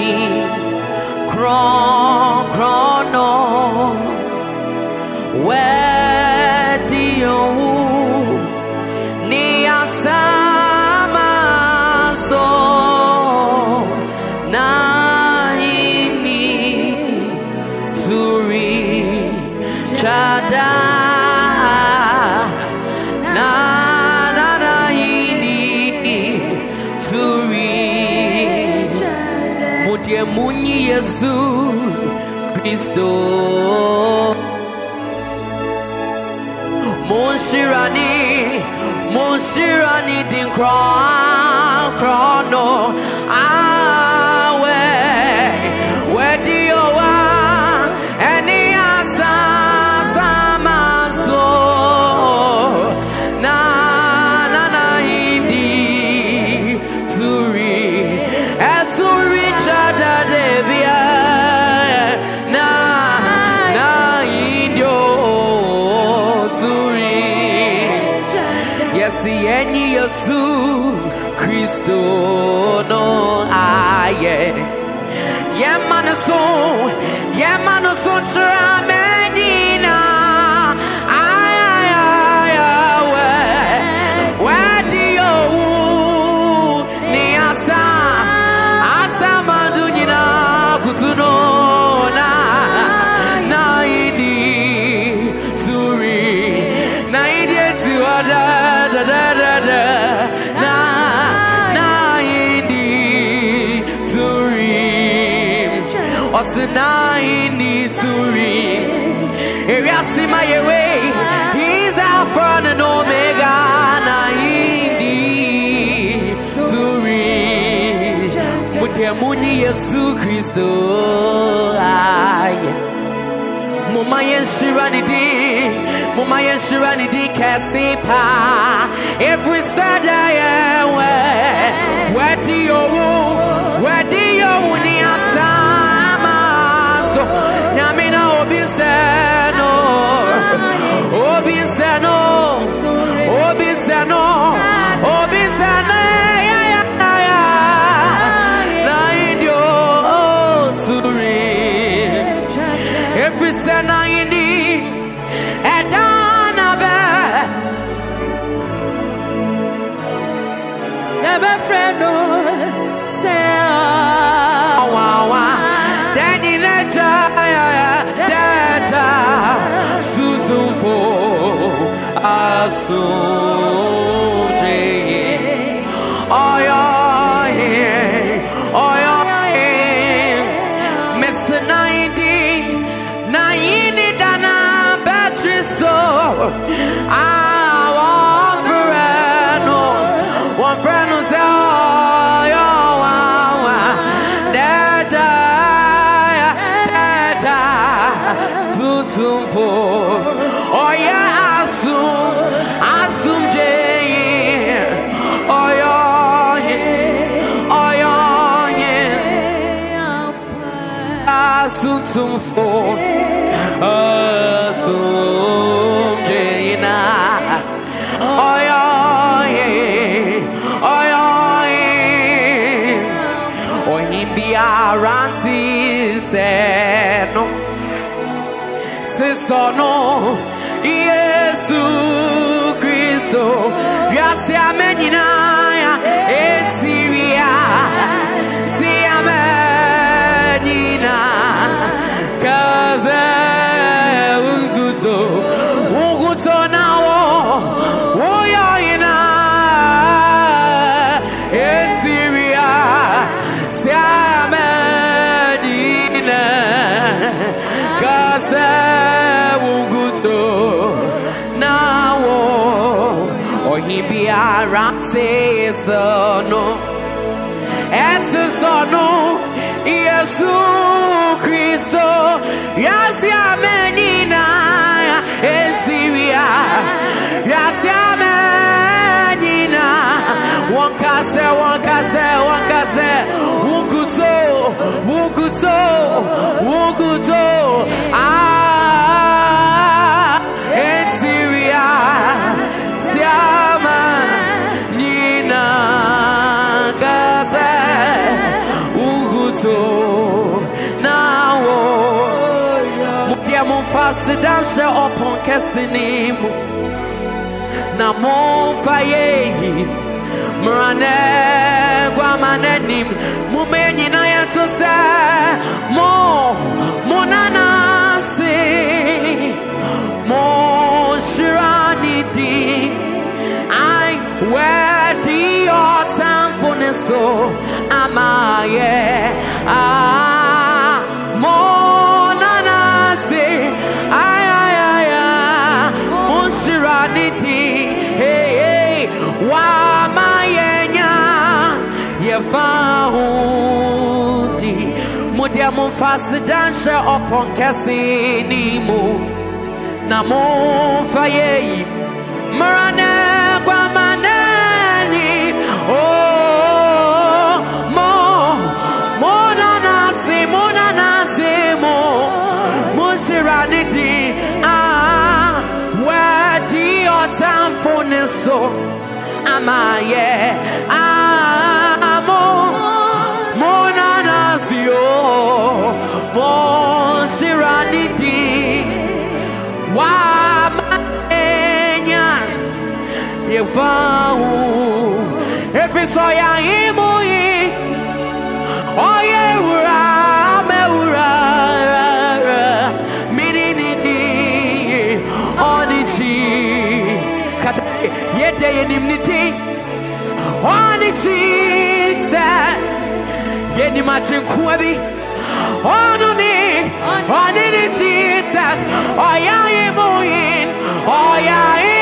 Chrono, where do you near sama so naini suri chada na naini suri mudia muni Yesu Cristo Monshirani din chrono awe where do you are any asama so na indi turi eturi chada devia na indio turi Yeni Yesu Cristo no aye Yemanaso Tramenina where do you Niasa Asamadunina Kutuno Naidi Suri Naidi Tuada Naini Turi Eriasima Yewe He's Alpha and Omega Naini Turi Mutemuni Yesu Cristo Mumayen Shiranidi Kasipa every Saturday where do you Niasa Namina Obisano Naidio Turi every sana indi Edanabe never friend Daddy Data Sutufo Asuje Mr. 90 Dana Battery so one friend who say oh yeah, asum jay, oh yeah, asum for asum jay na, oh yeah, oh him be aranti no. Sono Yesu Cristo Gracia menina et Syria Sia menina Kaze Unguto nao Oya ina et Syria Sia menina Kaze He around sono sono Yesu Cristo Yasia menina en Syria Yasia menina one case Wukuto en Syria Siama Nina Kase Uguto fast dance upon Cassinimu. Namo Faye, Murane, Guamanenim, Mumeni Naya to say, Mo, Monana, say, Mo Shiraniti, I wear the autumn for so, Amaye, Monana, say, Mo Shiraniti. Hey, wa mayenya ye faundi mudia mon fast dance upon Cassini mo na mon faye marane guamanani oh monana se mo musiraniti where the autumn for so amaye amo monanazio mon siraniti wa manya yevau efisoya imui oye ura meura miriniti onichi yete yenimniti oni Jesus yeni machinkuabi ononi oni Jesus oya imuin oya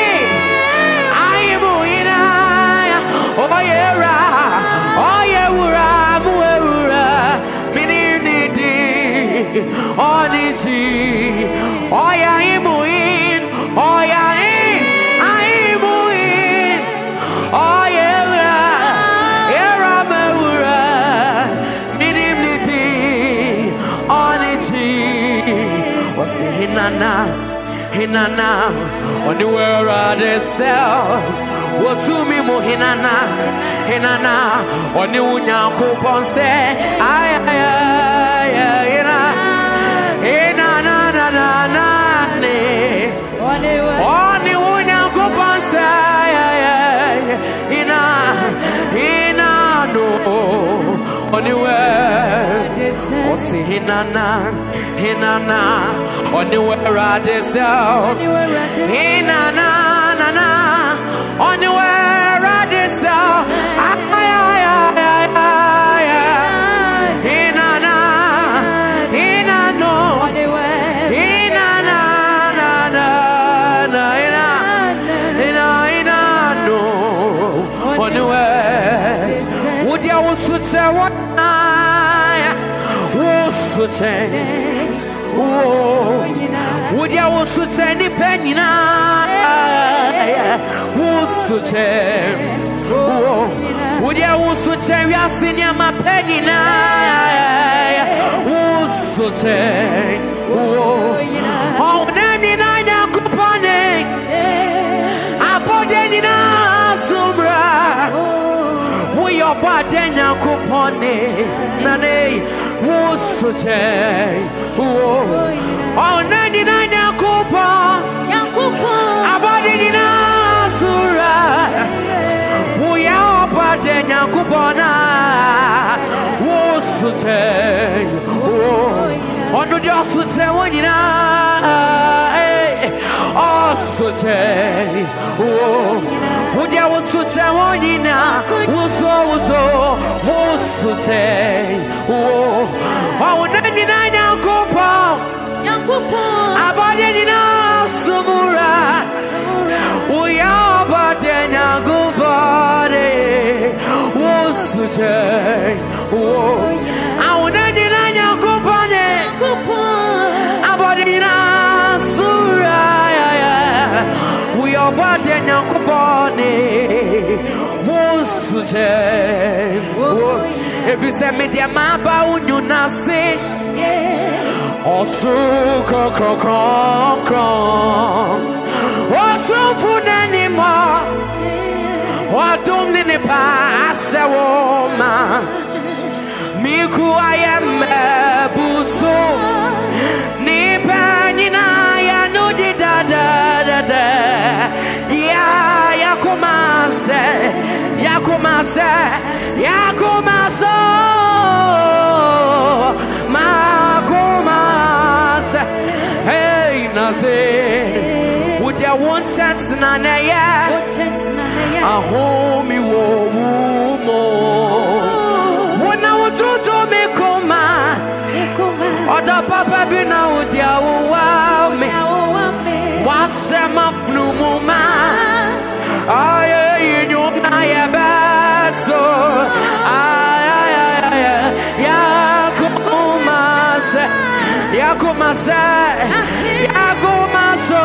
imuin oyera oyewura muewura mininiti oni Jesus oya imuin oya oh yeah, era meura, minimity, onity. What's the hinana, on the world of the cell. What to me mo hinana, on the unya coupon say, on the unya coupon say. Hina no anywhere oh see hinana anywhere I desire hinana anywhere I desire hinana no would you also say what I was saying? Would you also say any penny? Was saying? Would you also say we are senior my penny? Was saying? Oh, then in I coupon I bought any your body now coupon nane wosuche oh 99 coupon abadi na sura we your body now coupon wosuche oh no just say when you oh suche oh would you also say one in a was say, oh, 99 young couple, about any Sumura, we are but any good body, was say, oh, our 99 young couple, about any Sura, we are but any good body. If you send me the mapa, would you not say? Also, cron. Also, food anymore. What don't need a pass a woman? Miku, I am a buso. Nipanina, Yakumase, Yakumaso, Makumase. Hey, nothing. Would you want chance na ya? A homey womo. When I would do to me come, or the papa be now with ya. What's a mafnuma? I you I bad so Yakumase, Yakumase, Yakumaso,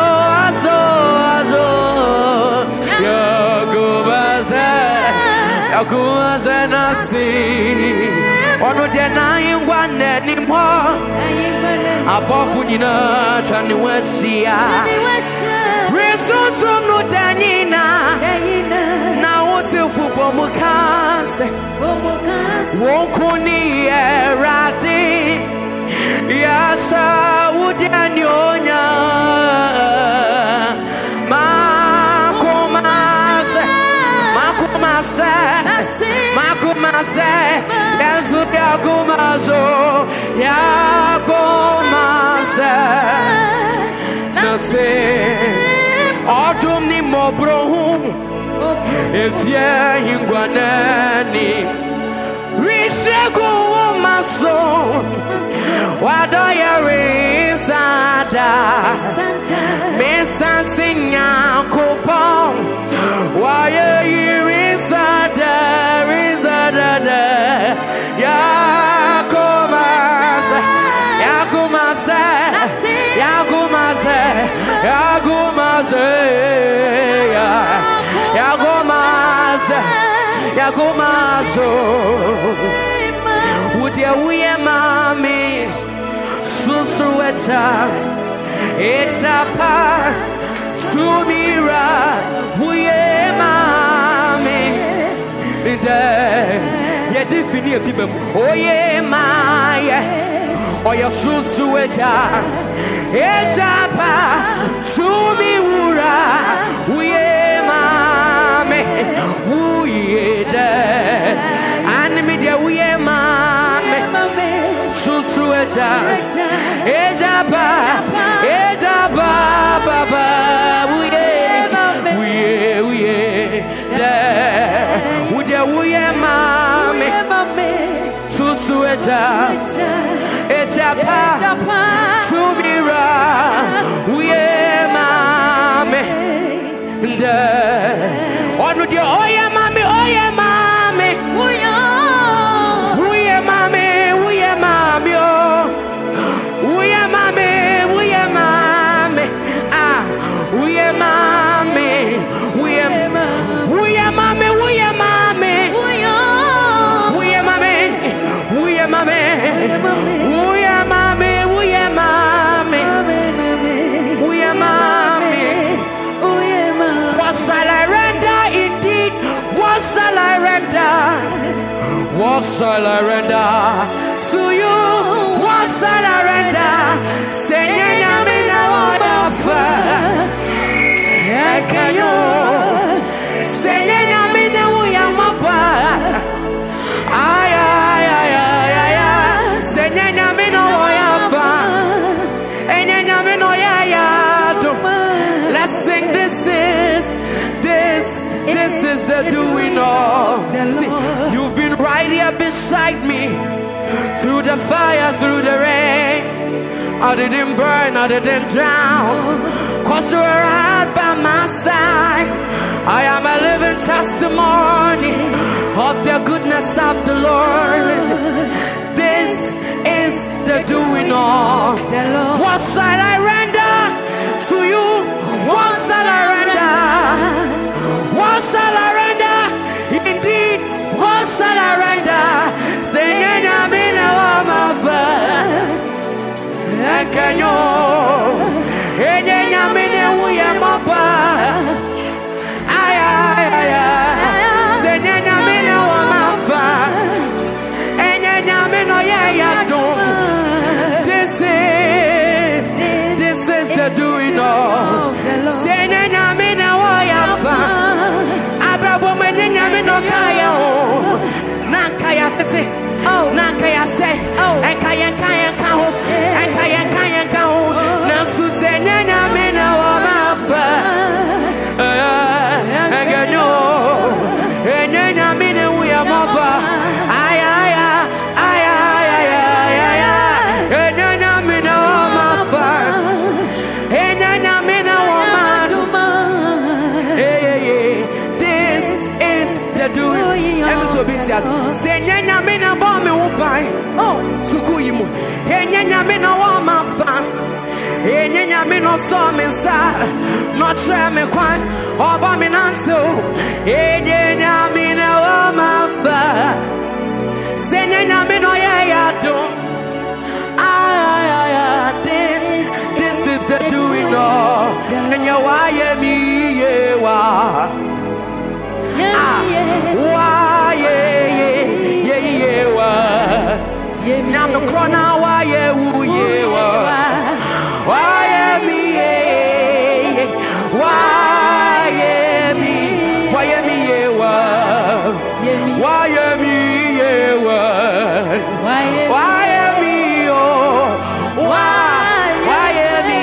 Yakumase, Yakumase nasi. Ono denying one anymore. Above Unina, Chaniwesia. Resource no Danina. Now what's the football Mukase? Wokuni erati. Yasa Udianyonya. Makumase, Makumase, Makumase. Yasu Yakumazo, Yakumase. Nase. Autumn ni mobrohum. If ye hingwanani Rishego maso Wado ya risada Mesan sinya kupong Waye risada Risada Yakumase Yakumase Yakumase Yakumase Yakumase Yakumazo Would ya we mami Susueta It's a part to mira We mami Ye defini people Oh ye my Oh ya susueta It's a part to mira We mami We dead and media we mame Susueta Ezra Baba we dead Would ya we mame Susueta Ezra Sumira we mame dead On with your oya mami What shall I render to you? What shall I render? Say, I'm in a wonderful. Can you say, I'm in a wonderful? Ay, say, I'm in a wonderful. And I'm in a let's sing this is the doing of. See, you've been right here beside me through the fire, through the rain. I didn't burn, I didn't drown, 'cause you were right by my side. I am a living testimony of the goodness of the Lord. This is the doing of the Lord. What shall I render to you? What shall I render? What shall I render? Indeed, what shall I render? Singing, I'm in a woman. And can you? And I'm in a woman. Singing, I'm in a woman. And I'm Senya mina bombe upai sukuyimu enya mina wa mafa enya mina so mensa no treme kwan oba minanto enya mina wa mafa senya mina ya dum this is the doing all enya wa ye mi ye wa Nam the corona, why you ye why me, why me, why me, why me, why me, oh, why me,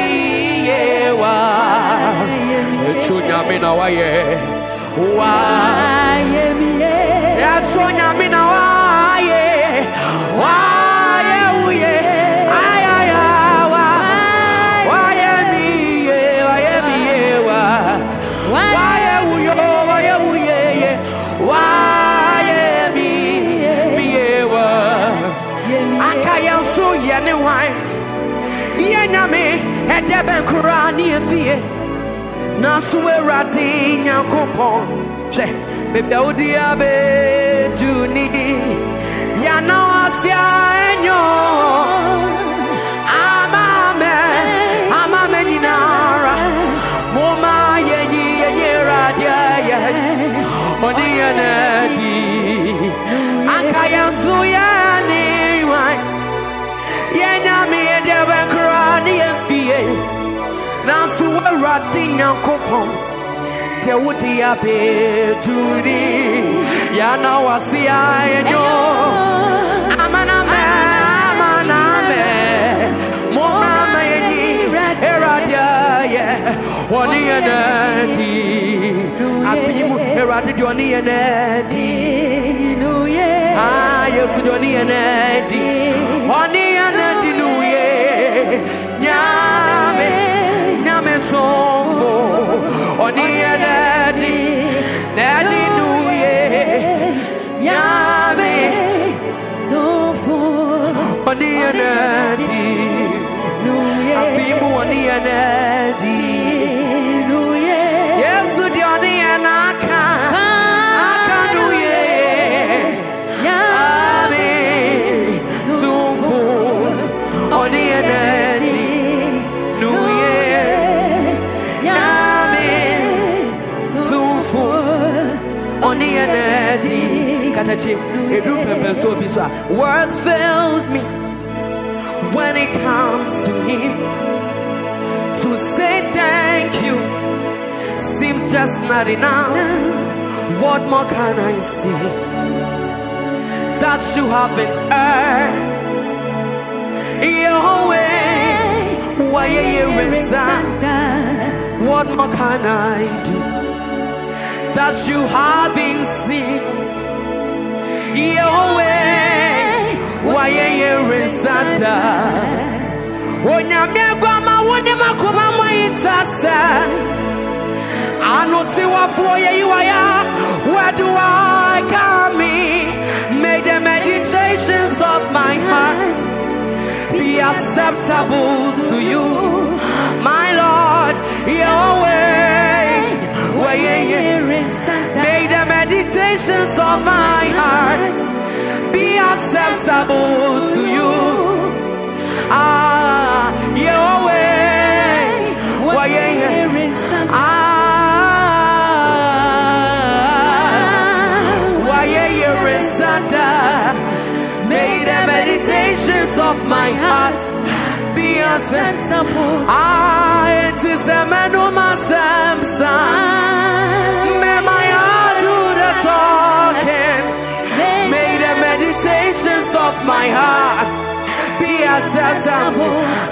why me, Words fails me when it comes to him. To say thank you seems just not enough. What more can I say that you haven't earned? Your way, why you resign? What more can I do that you haven't seen? Your way, why you resign? When you make grandma, when you make grandma, it's I know what for you are. Where do I come in? May the meditations of my heart be acceptable to you, my Lord. Your way, may the meditations of my heart be acceptable to you. Your way, may the meditations of my heart be acceptable. It is a man who must may my heart do the talking. May the meditations of my heart acceptable.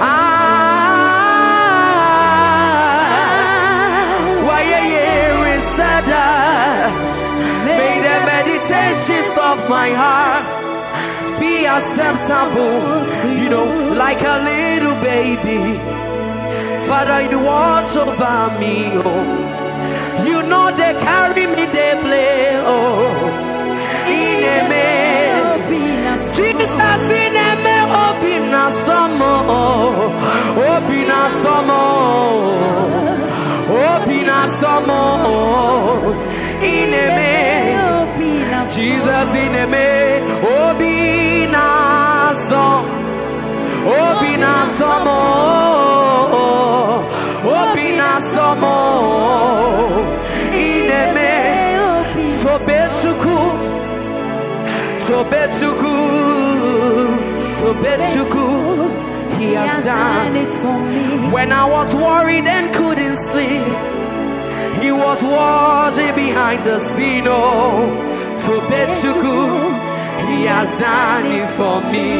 May the meditations of my heart be acceptable. You know, like a little baby, Father, you watch over me. Oh, you know they carry me, they play. Oh, in a man, Jesus in a man, open a summer, open a summer. Open us some more in a man, Jesus in a man. Open us some more. Open us some more in a man. So bechuku. He has done it for me. When I was worried and couldn't sleep, He was watching behind the scene. Oh, so Bechuku, He has done it for me.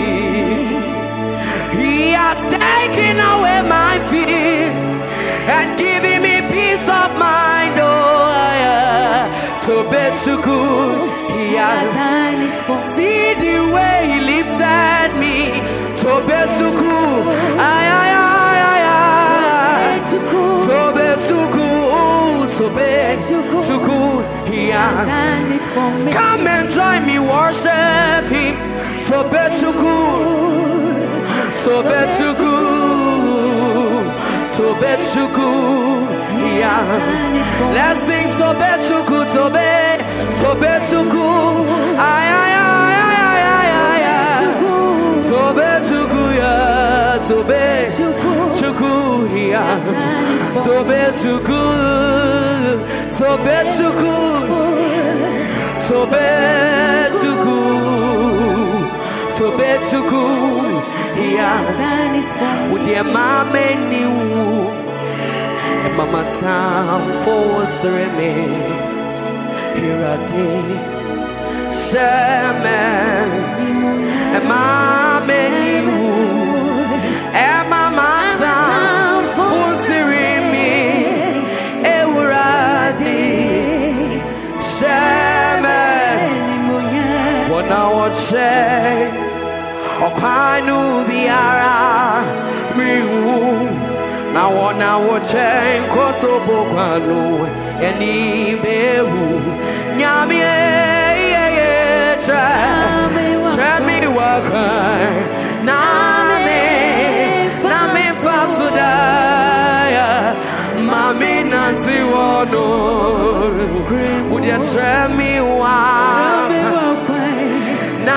He has taken away my fear and given me peace of mind. Oh, yeah. So Bechuku, He has done it for me. See the way He lifted me. Tobechuku, Tobechuku, He has done it for me. Come and join me, worship Him. Tobechuku, He has. Let's sing Tobechuku, Tobechuku, Tobechuku, yeah. Tobechuku, yeah. With your mama and you, and mama time for me. Here I did, Shaman, and mama and you, and mama time for me. Here I did, Shaman, what now what say? Okwanu biara riwu na wona woche nkoto bokwanu eni bewu nyame ye tra mi waka na me fasuda mami nanti wono would you tra mi waka na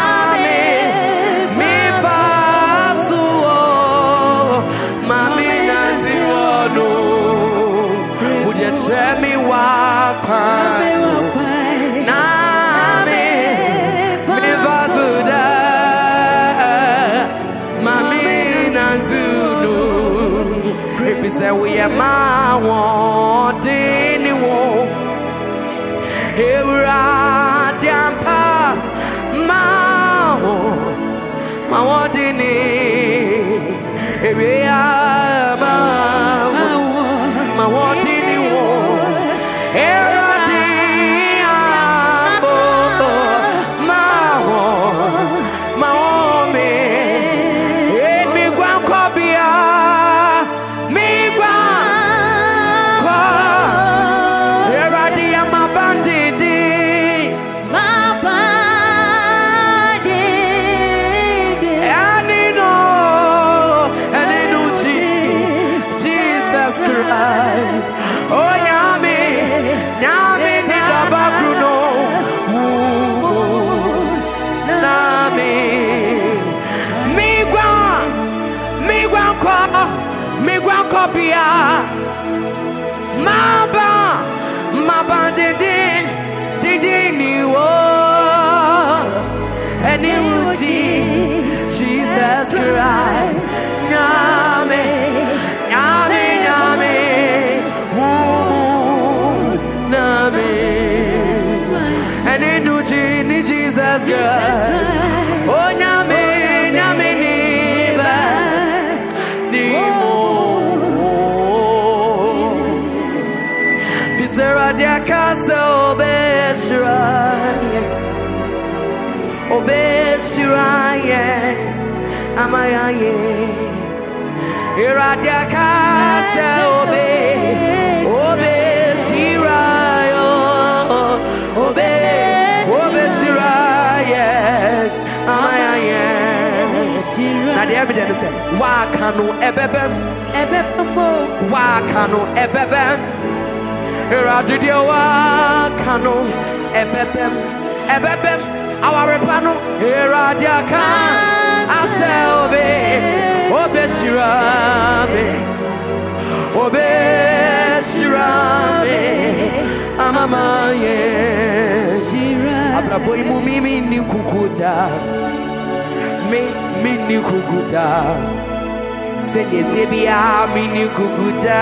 let me walk na me vazuda mami nanzunu if you say we are my want anyone Ezra jampa ma want any area ma want Copia Maba didn't you and you will see Jesus Christ Yame and you Jesus Christ oh Yame casa obeshiraye amayaye iradia casa obeshirayo obeshiraye amayaye. Now the evidence said wakano ebebem wakano ebebem iradia wakano ebebem our repano iradia kan aselbe obeshirabe amamaye abrabo imumimi ni kukuda me ni kukuda senezebia mi ni kukuda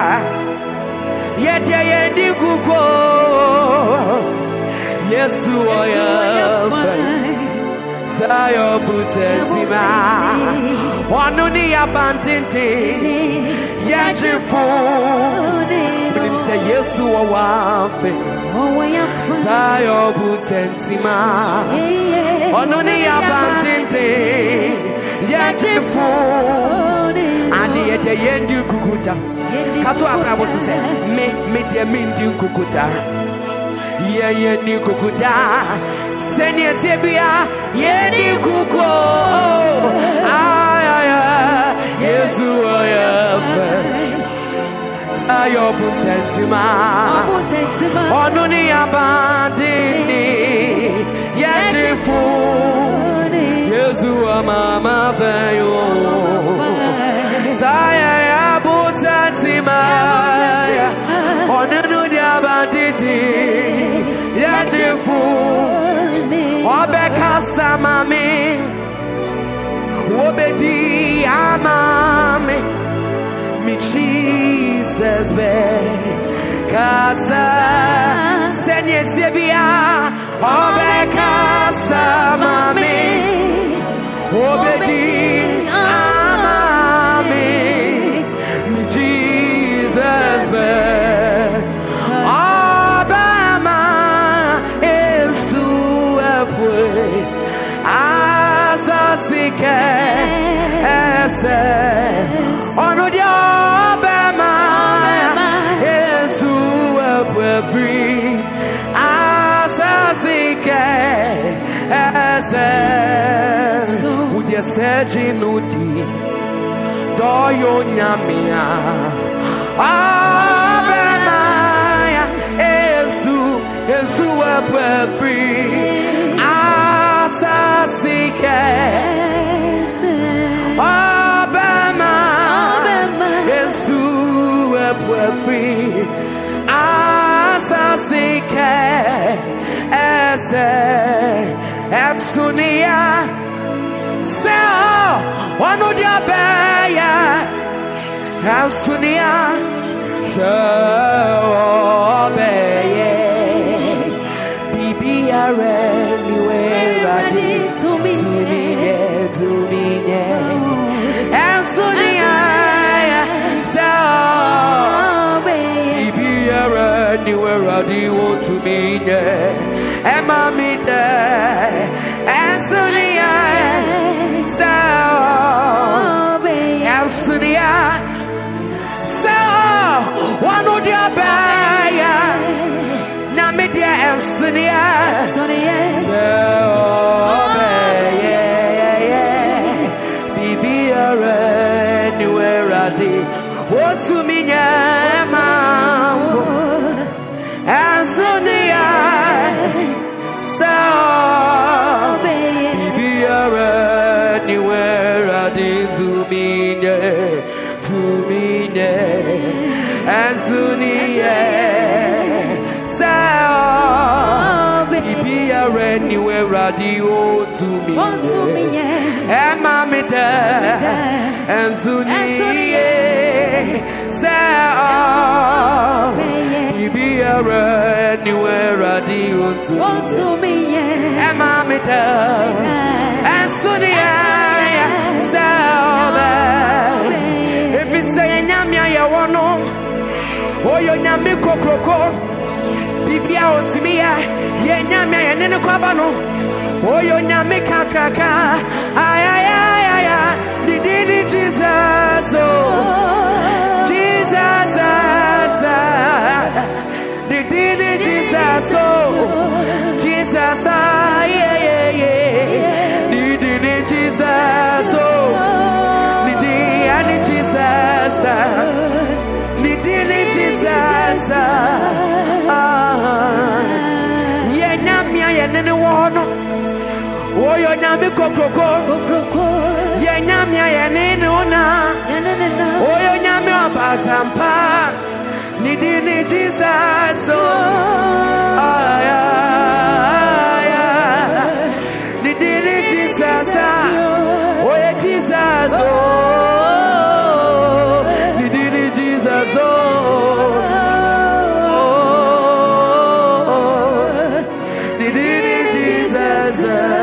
yete ni kuko Yesu oya sayo butetima wanuni abandinte yajifu bilim say Yesu owafe sayo butetima wanuni abandinte yajifu ani yete yendi kukuta kaso abrabo se me de mindi kukuta ye ni kukuta senye tebia ye ni kuko aya Yesu oya sayo butetima onuni abandini yajifu Yesu amama fayo saya butetima onuni abandini yajifu obeka samami obedi amami mi Jesus be kasa senye sebia obeka samami obedi amami mi Jesus be ono dia bema Yesu free asasike ese udia sejinuti doyo nyamia bema Yesu free asasike free asasike ese etsunia se onu dia beya etsunia se obeye bibi are niwe radi to me etsunia anywhere ready want to me Emma me there and Sonia Sonia so one of your baya Namidia and Sonia Bibi anywhere ready want to me anywhere radio to me and mommy and Sunny be anywhere radio to me and mommy and Sunny if it's saying Yamia, you want oh, you're Yamiko Crocor. osimia ye nyame ye ne kwaba no oyo nyame kakraka ay ay ay ay did Jesus oh Jesus did Jesus oh Jesus yeah yeah yeah did Jesus oh did Jesus did Jesus yeah nyame ye ne wo no oyo nyame kokroko ye nyame ye ne na oyo nyame obatampa nidi Jesus oh aya nidi Jesus oyo Jesus oh nidi Jesus oh nidi Jesus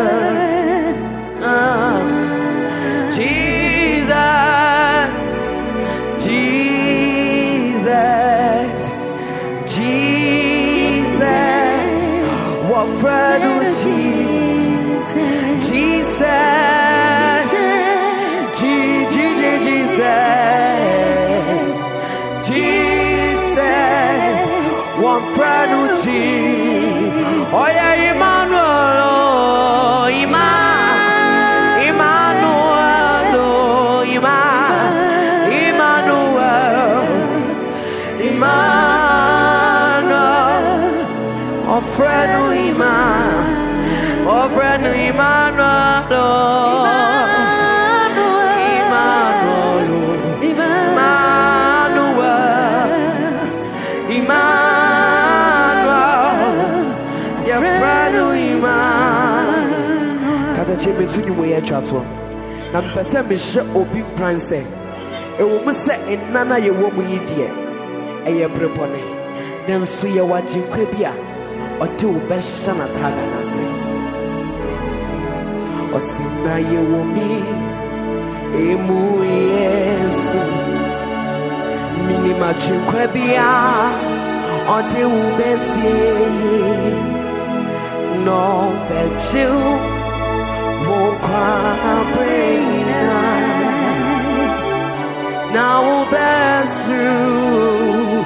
oh yeah, Emmanuel, oh, Emmanuel, oh, Emmanuel, oh, friend, oh, friend, Emmanuel, oh, Jimmy to you way chat one. Nampese me she obi pranse. E wo mu se enana ye wo mu yidie. Eye brepone. Den so ye wajinkwa bia. Ote wo be hya na taga na se. Osina ye wo mi. Emu Yesu. Mini majinkwa bia. Ote wo be sie. No be chill. Now pass through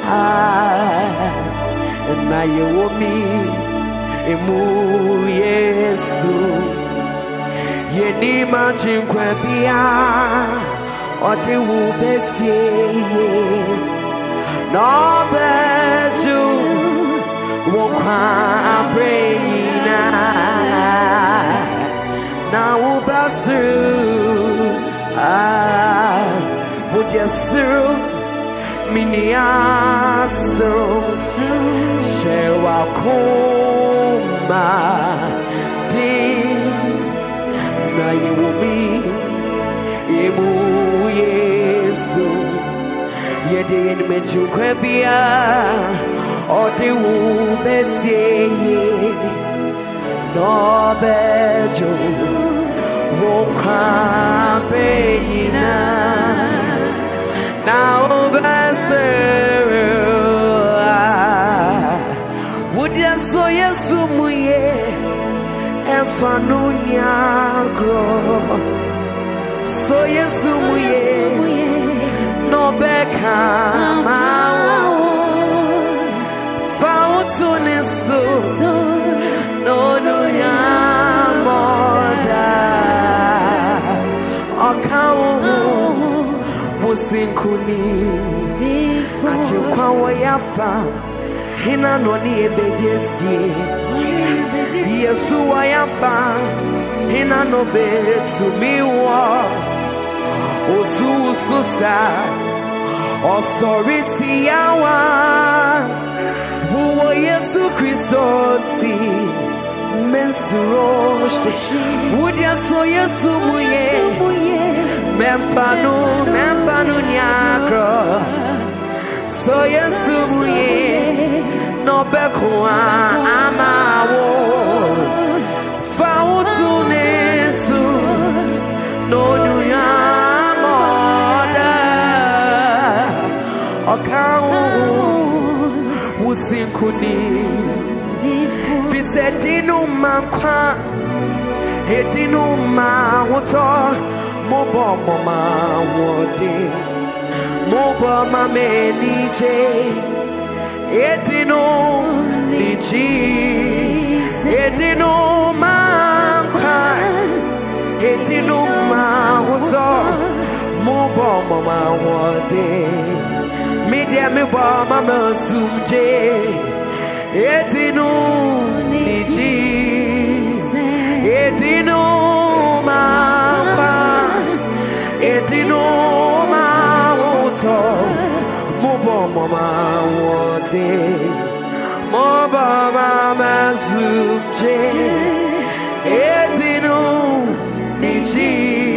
and now you want me emu Yesu ye ni machin kwabia ote wu besie no beju won kwa brena now pass through would you through miniaso shewa kuma di na yumi emu Yesu yede en mechukwebia ode wu besie no bejo Wokapena now besera would you so Yesu muye enfanunya gro so Yesu muye no beka mawo fautuneso no no ya moda akawo musinkuni achekwa wayafa hina no ni ebedesi Yesu wayafa hina no betumiwo osususa osoriti yawa wo Yesu Kristo ti mensuro would you so Yesu muye memfanu nyakro so Yesu muye no bekwa amawo fautunesu no nuya moda okawo wusinkuni Sedinu mankwa Edinu ma woto Mobo mama wode Mobo mame nije Edinu niji Edinu mankwa Edinu ma woto Mobo mama wode Media me ba mama sumje Edinu niji Edinu mankwa Edinu ma woto Mobo mama wote Mobo mama sumje Edinu niji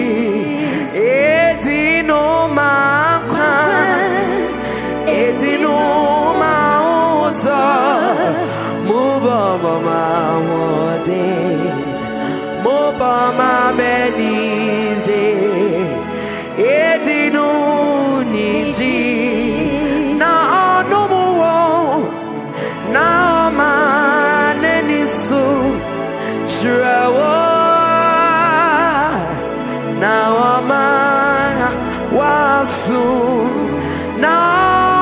Edinu mankwa Edinu maoza Moba mama wode Moba mama nije Edinu niji Na anomuwo Na mane nisu Shrawo Na wama wasu Na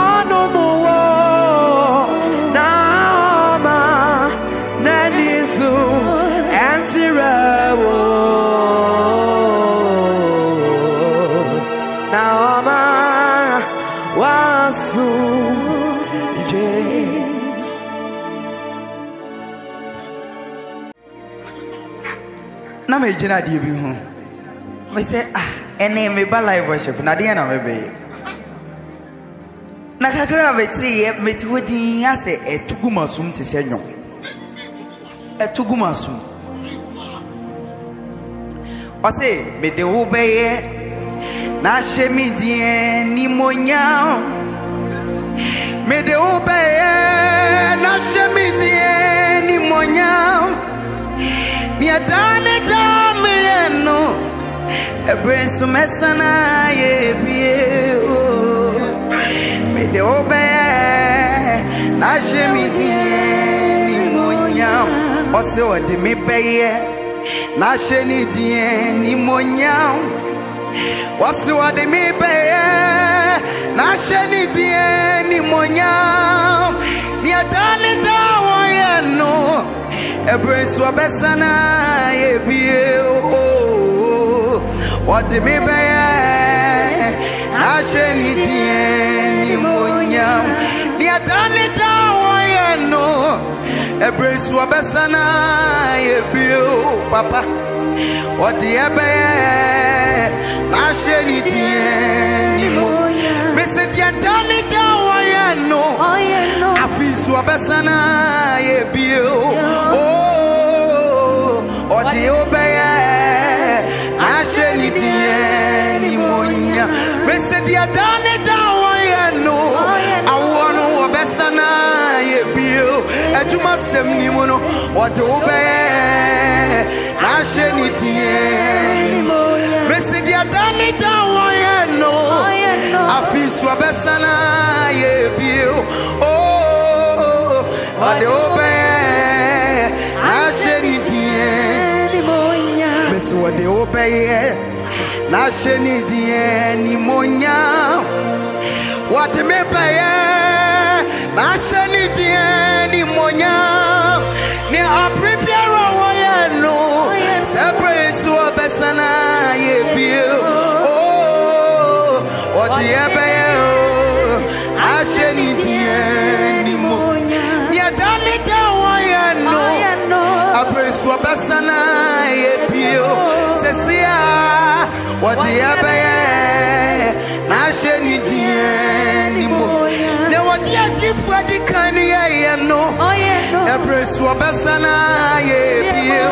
Na me jina di bi hu. Me say ene me ba live worship na de na me be. Na kakra beti me ti wodi ase etugumasum ti se nyon. Etugumasum. O say me de wo be ye na she mi die ni monya. Me de wo be ye na she mi die ni monya. Mia dane dame no Ebre so mesana ye bie Me de obe Na shemi die ni monya Ose o de me beye Na sheni die ni monya Ose o de me beye Na sheni die ni monya Mia dane dawo no Ebre so besana ye bie What me be na sheni die ni monya Ni atani dawo ye no Ebre so besana ye bie papa What ye be na sheni die ni monya Me se di atani dawo ye no Afi so besana ye bie Odi obeye asheni die ni monya Mese dia dane dawo ye no Awono obesana ye bio Ejuma sem ni mono Odi obeye asheni die ni monya Mese dia dane dawo ye no Afisu obesana ye bio Odi obeye asheni die What they obey, na sheni die ni monya. What me pay, na sheni die ni monya. Ni a prepare away no. Separate so besana ye bio. Oh, what they obey, na sheni die ni monya. Ni a dani dawa no. A praise so besana ye bio. What the abe na sheni die ni mo ne what ya differ the kind ye no Ebre so besana ye bio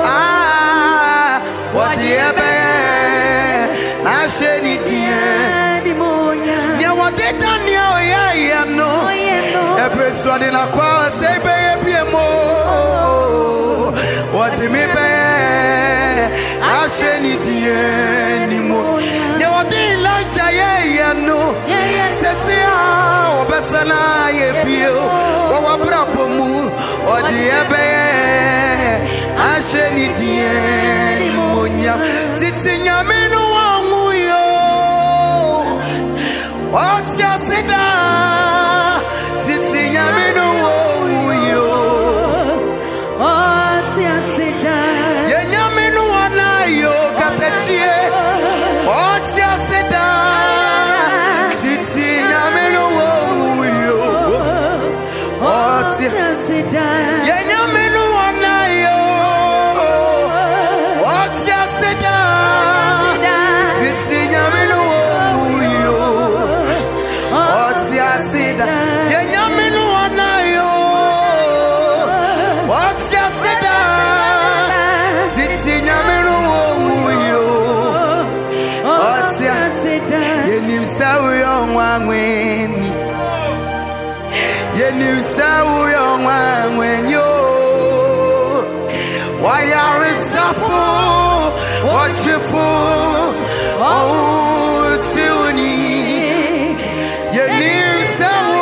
what the abe na sheni die ni mo ne what the Daniel ye no Ebre so de na kwa se be ye mo what the me be Asheni die ni mo ne wodi lacha ye no sesia obesana ye bio wa brabo pomu odiebe asheni die monya titinya menu amuyo otia seda titinya menu amuyo otia seda yenya menu anayo katachie otia seda titinya menu amuyo otia seda yenya menu anayo otia seda titinya menu amuyo otia seda yenya menu anayo otia seda titinya menu amuyo otia seda yenim sawo wanweni yenim sawo wanweni why are we suffer what you for oh tuni yenim sawo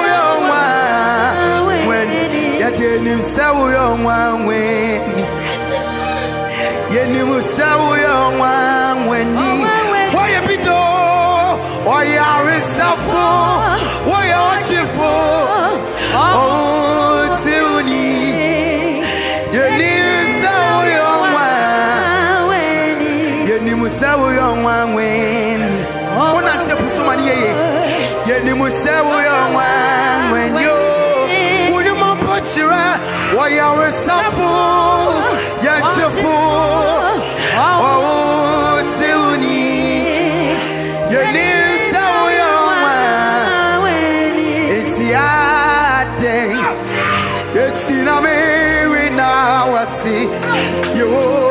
wanweni yenim sawo wanweni yenim sawo wanweni why you be do why are we suffer why are you for oh tuni yenim sawo wanweni yenim sawo wanweni ona tepuso mani ye yenim sawo wanweni yo unyuma pochira why are we suffer yachefu oh tuni yenim sawo wanweni it's yate it's in a mirror now I see you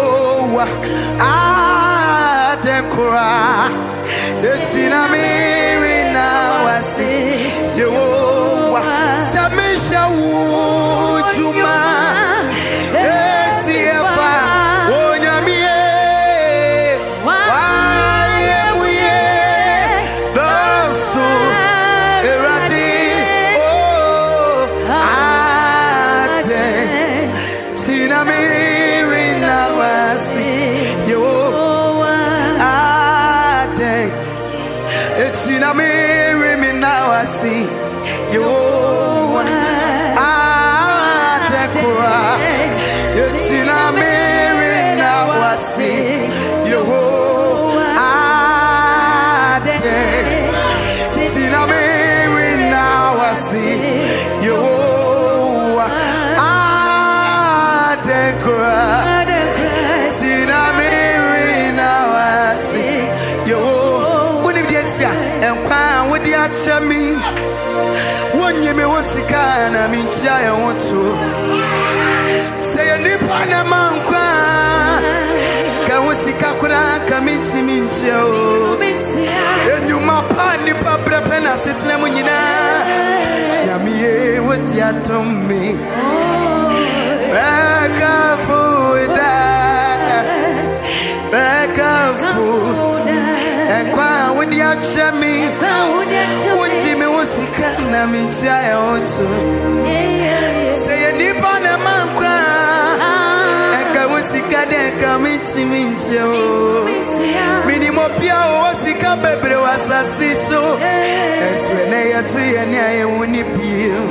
cry. It's in a mirror now I see you Samisha Wujuma Esifa Onyamie Why am we Dosu Erati Oh Ate Sinami now I see you it's in a mirror me now I see you it's in a mirror now I see you it's in a mirror now I see you it's in a mirror now I see you and crown with the achami. One you may was a kind of mean, I want to say a nip on a man cry. Can we see Kakura coming to me? And you my partner, Papa Penna, sits them when you know. Yami, what you told me. Back up for that. Back up for and crown with the achami. What Jimmy was a kind of mean, I want to say a nip on a man cry. And I was a kind of coming to me. Minimum Pia was a baby was a siso. As when I had to and I wouldn't be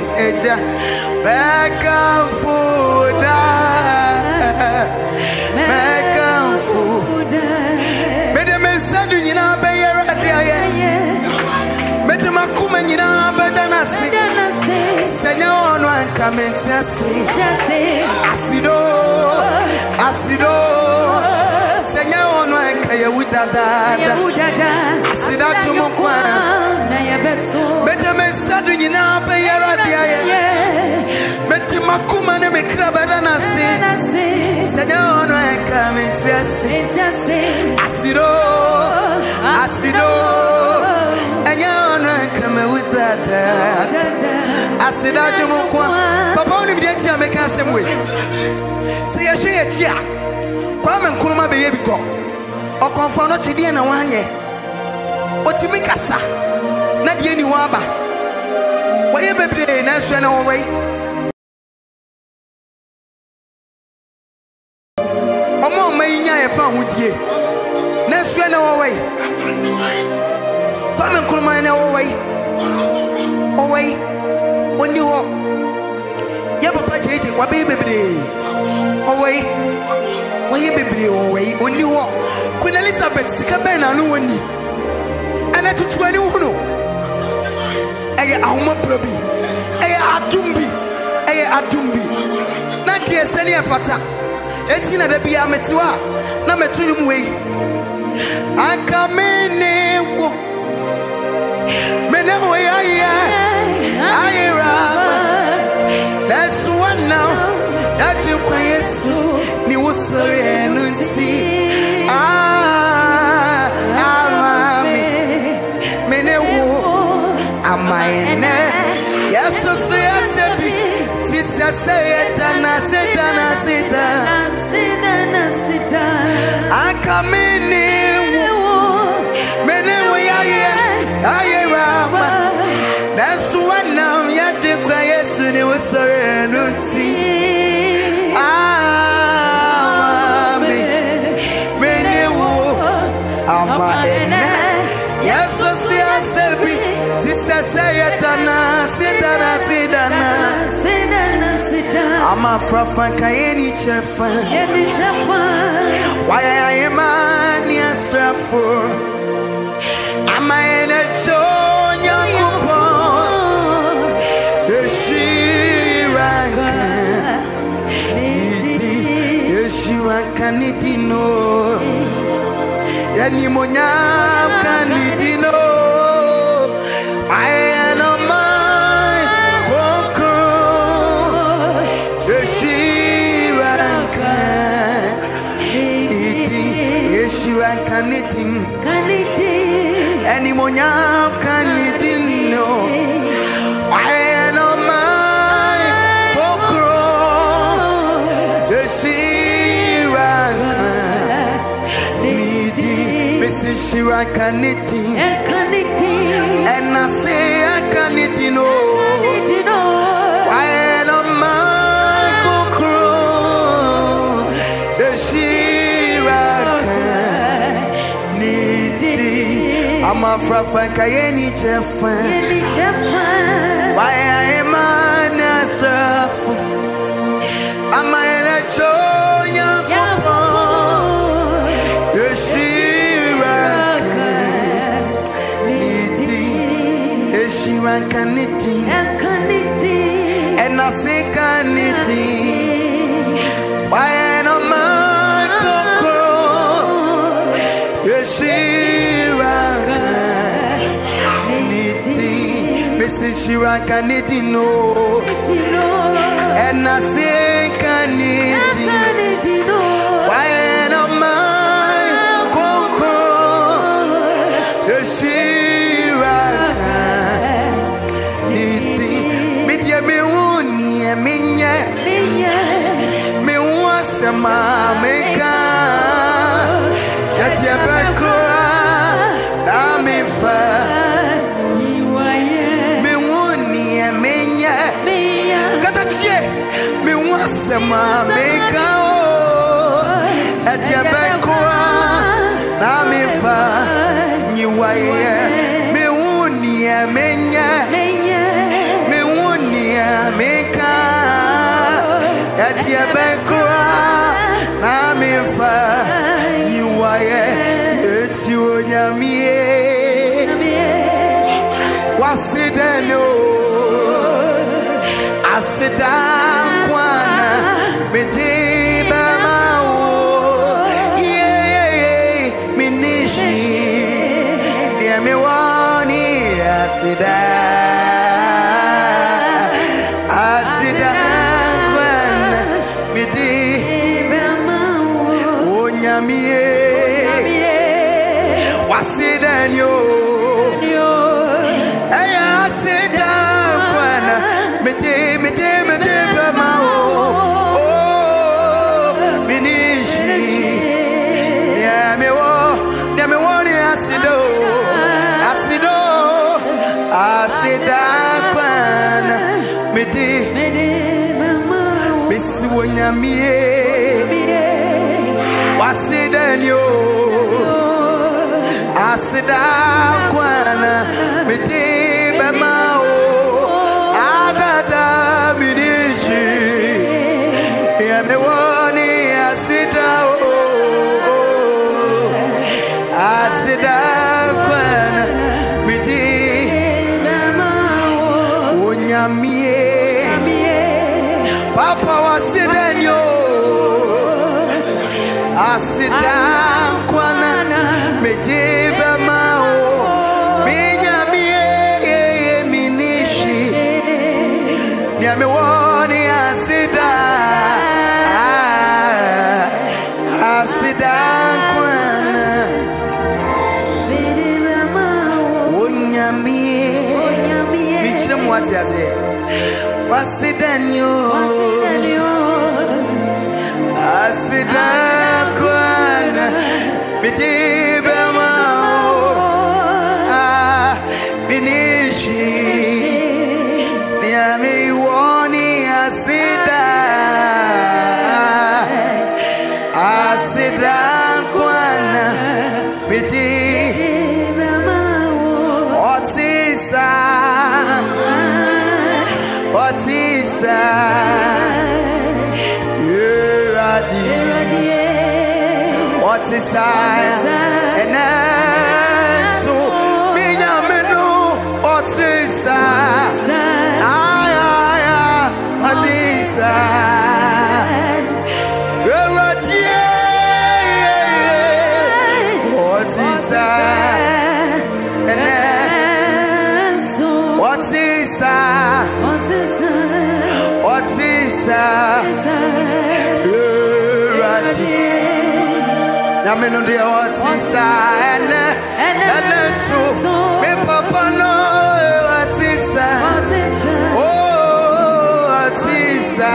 back up for that. Back up for Madame said, you know, by your idea. Madame Akuman, you know, better than I see. Senor, one comment, Asido, Asido. Senor, one kaya wutada. Asida chumukwa. Madame said, you know, by your idea. Madame Akuman, me krabada na see. Senor, one comment, Asido, Asido. And you're not coming with that. I said, I don't know. Papa, only the extra make us some way. Say a share. Come and call my baby go. Or confirm not to be in a 1 year. What you make us, not the any waba. Why you be playing? That's when away. away. Come and come away. Away. When you walk. Ya papa JJ, what baby? Away. When you baby away. When you walk. Queen Elizabeth, Sikabena, no one. And I took 21. Aya ahuma probi. Aya atumbi. Aya atumbi. Na kie sani afata. Eti na debi ametua. Na metuni muwe. Akamene wo. Mene wo ya ya. Ayera. That's one now. That you kwa Yesu ni usore enunsi. Amaene Yesu siyasebi Tisa seyetana setana Akamini Mene uyaye Ayerama Nesu wanam yaje kwa Yesu ni usore nuti Amame Mene u Amaene Yesu siyasebi Sayatana, sidana. I'm a frafanka any chefa. Why I am an Ezra for? Am I in a show? Yeshua canidino. Yanimonya canidino. I am a man conqueror. Yeshua caniting. Any monya caniting. No. I am a man conqueror. Yeshua caniting. And I say I can't eat no. Why am I crow? The Shiraka need I'm a frafanka any chef. Why am I Ezra? Am I in a show? And I say canity. Why am I conqueror? Yeshua canity no. And I say canity. Why am I conqueror? Yeshua. Me was a mameka that you me woni a menya Katache me was a mameka at your back you me woni a menya me woni a meka at your back, I'm in fire. You are it's you, Yamie. What's it? No, I sit down, Kwana, Mediba, yeah, Minishi, Yamiwani, I sit down, I sit down. What's it and you? I sit down, Mete, oh, Minishi, yeah, me want I sit down. asida kwana mitibe mao adada minishi ya mewoni asida asida kwana mitibe mao onyamie papa wasidenyo asida kwana mitibe mao minyamie minishi nyamewoni asida asida kwana mitibe mao onyamie michire mwati ase wasidenyo asida kwana mitibe mao minishi niameiwoni asida asida kwana mitibe mao otisa otisa and so minyamenu otisa otisa otisa and so otisa Nameno de otisa and so me papa no otisa oh otisa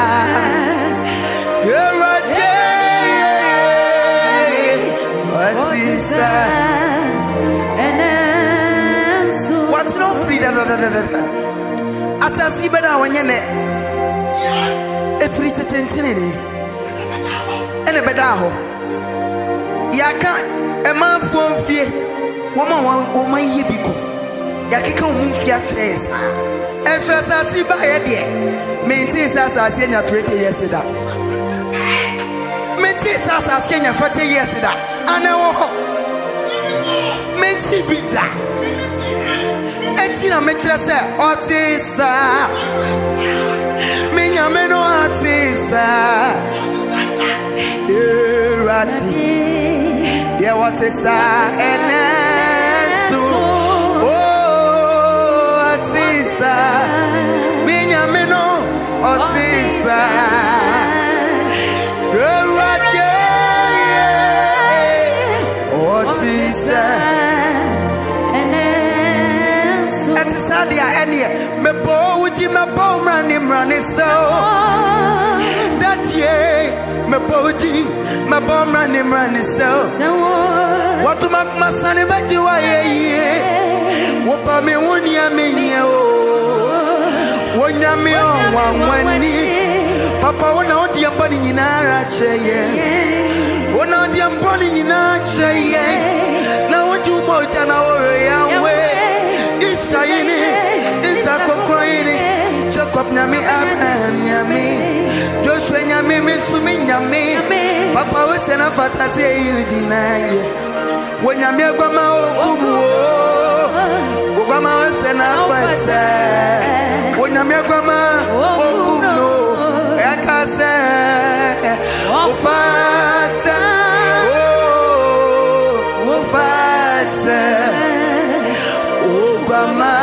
you're a otisa and so what's no free da asasi beda wonyene efri tetentene ene beda ho yaka emanfo mfie woma yebiko yakeka omfie aches Ezra sasi ba ye de menti sasi enya 20 years da menti sasi enya 40 years da anewo ho menti bida etina mechira se otisa minyameno otisa erati yeah, what is that? And so, oh, what is that? Minyamino, what is that? What is that? And so, it's sad, yeah, and yeah, me bow with you, my bow, running, so that yeah. My body, my bomb running so. What to make my son about you? What about me? One year, me, one year, me, one year. Papa, one out your body in our chair. One out your body in our chair. Now, what you want, and our way. It's shining, it's a crying. Chuck up, Nami, Abraham, Yami. Joshua nyame misumi nyame papa we sena fatase you deny wo nyame agwama okumu ogwama we sena fatase wo nyame agwama okumu ekase ofata ofata ogwama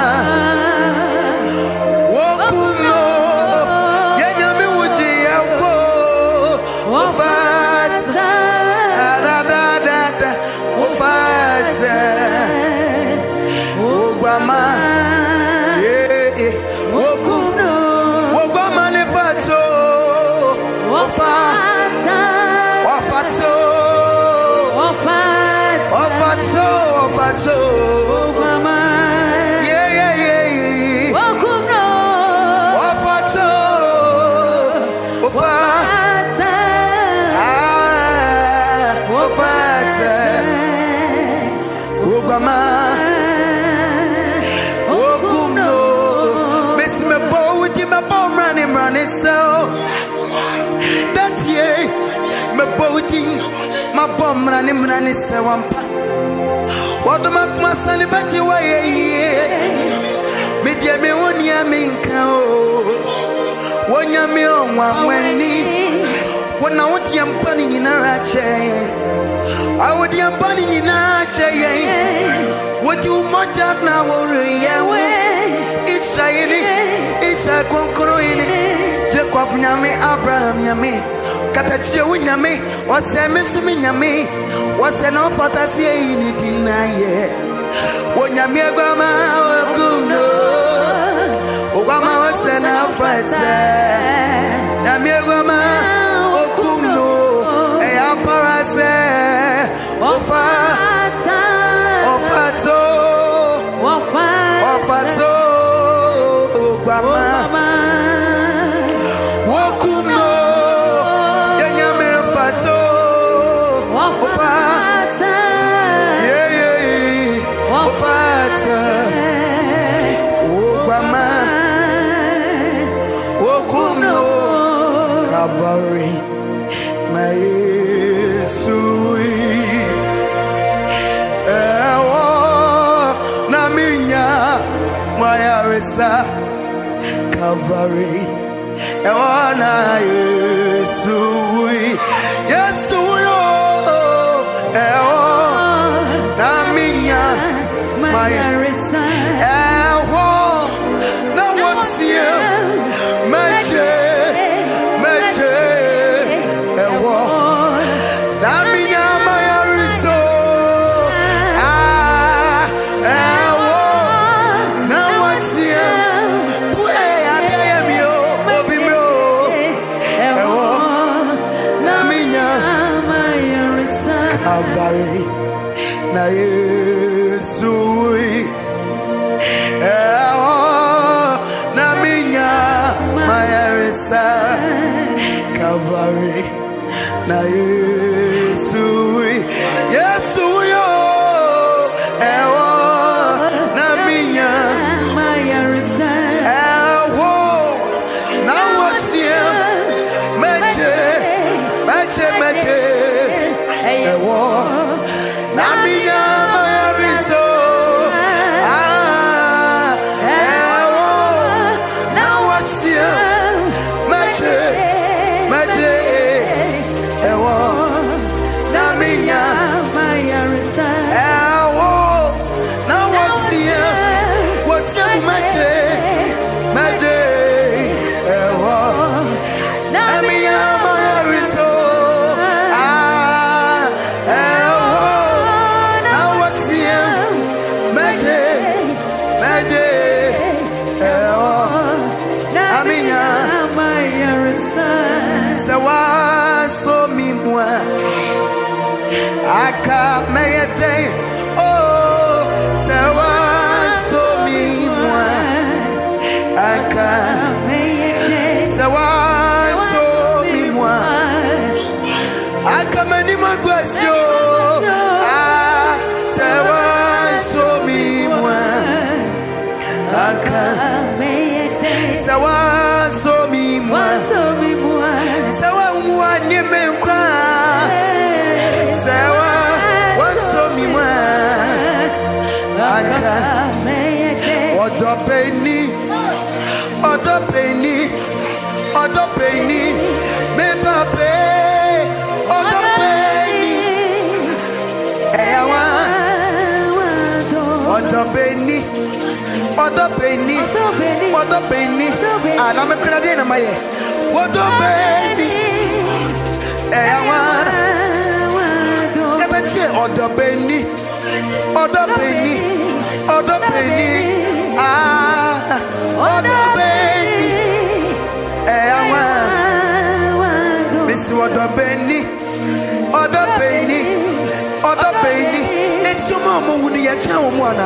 Guama. Okumno. Miss me bow with him a bomb running so. That ye, me boating, my bomb running so. What the Mac must celebrate you away. Media me one year minka. One year me on one when when I want yam bunny in a chain, I would yam bunny in a chain. What you much up now, it's a conquering. Jacob Yami, Abraham Yami, Katachi Yami, was a Missumi Yami, was an offer to say anything. When Yami Grandma, Obama was an offer. Yami Grandma. Calvary, Ewana Yesu, Yesu, Ewa, Naminya, Maya, Ewa, na what's here, Meche, Ewa, Naminya, Maya Riso, Ewa, na what's here. Calvary, na Yesu, na minha maeresa. Calvary, na Yesu, Yesu yo, na minha maeresa. Na wachia, meche. Namiya mayariso, na wachia, meche, namiya mayarisa, na wachia, meche, namiya mayariso. Aka meyete, oh, sewa so mi mwa. Aka meyete, sewa so mi mwa. Aka meni magwasyo, ah, sewa so mi mwa. Aka meyete, sewa so mi mwa. Sewa mwa nyeme mkwa. Odo penny, me pape, odo penny, ewa, odo penny, and I'm a credit in my odo penny, ewa, odo penny, ah, odo penny, ewa, Miss odo penny, it's your mama who you tell one.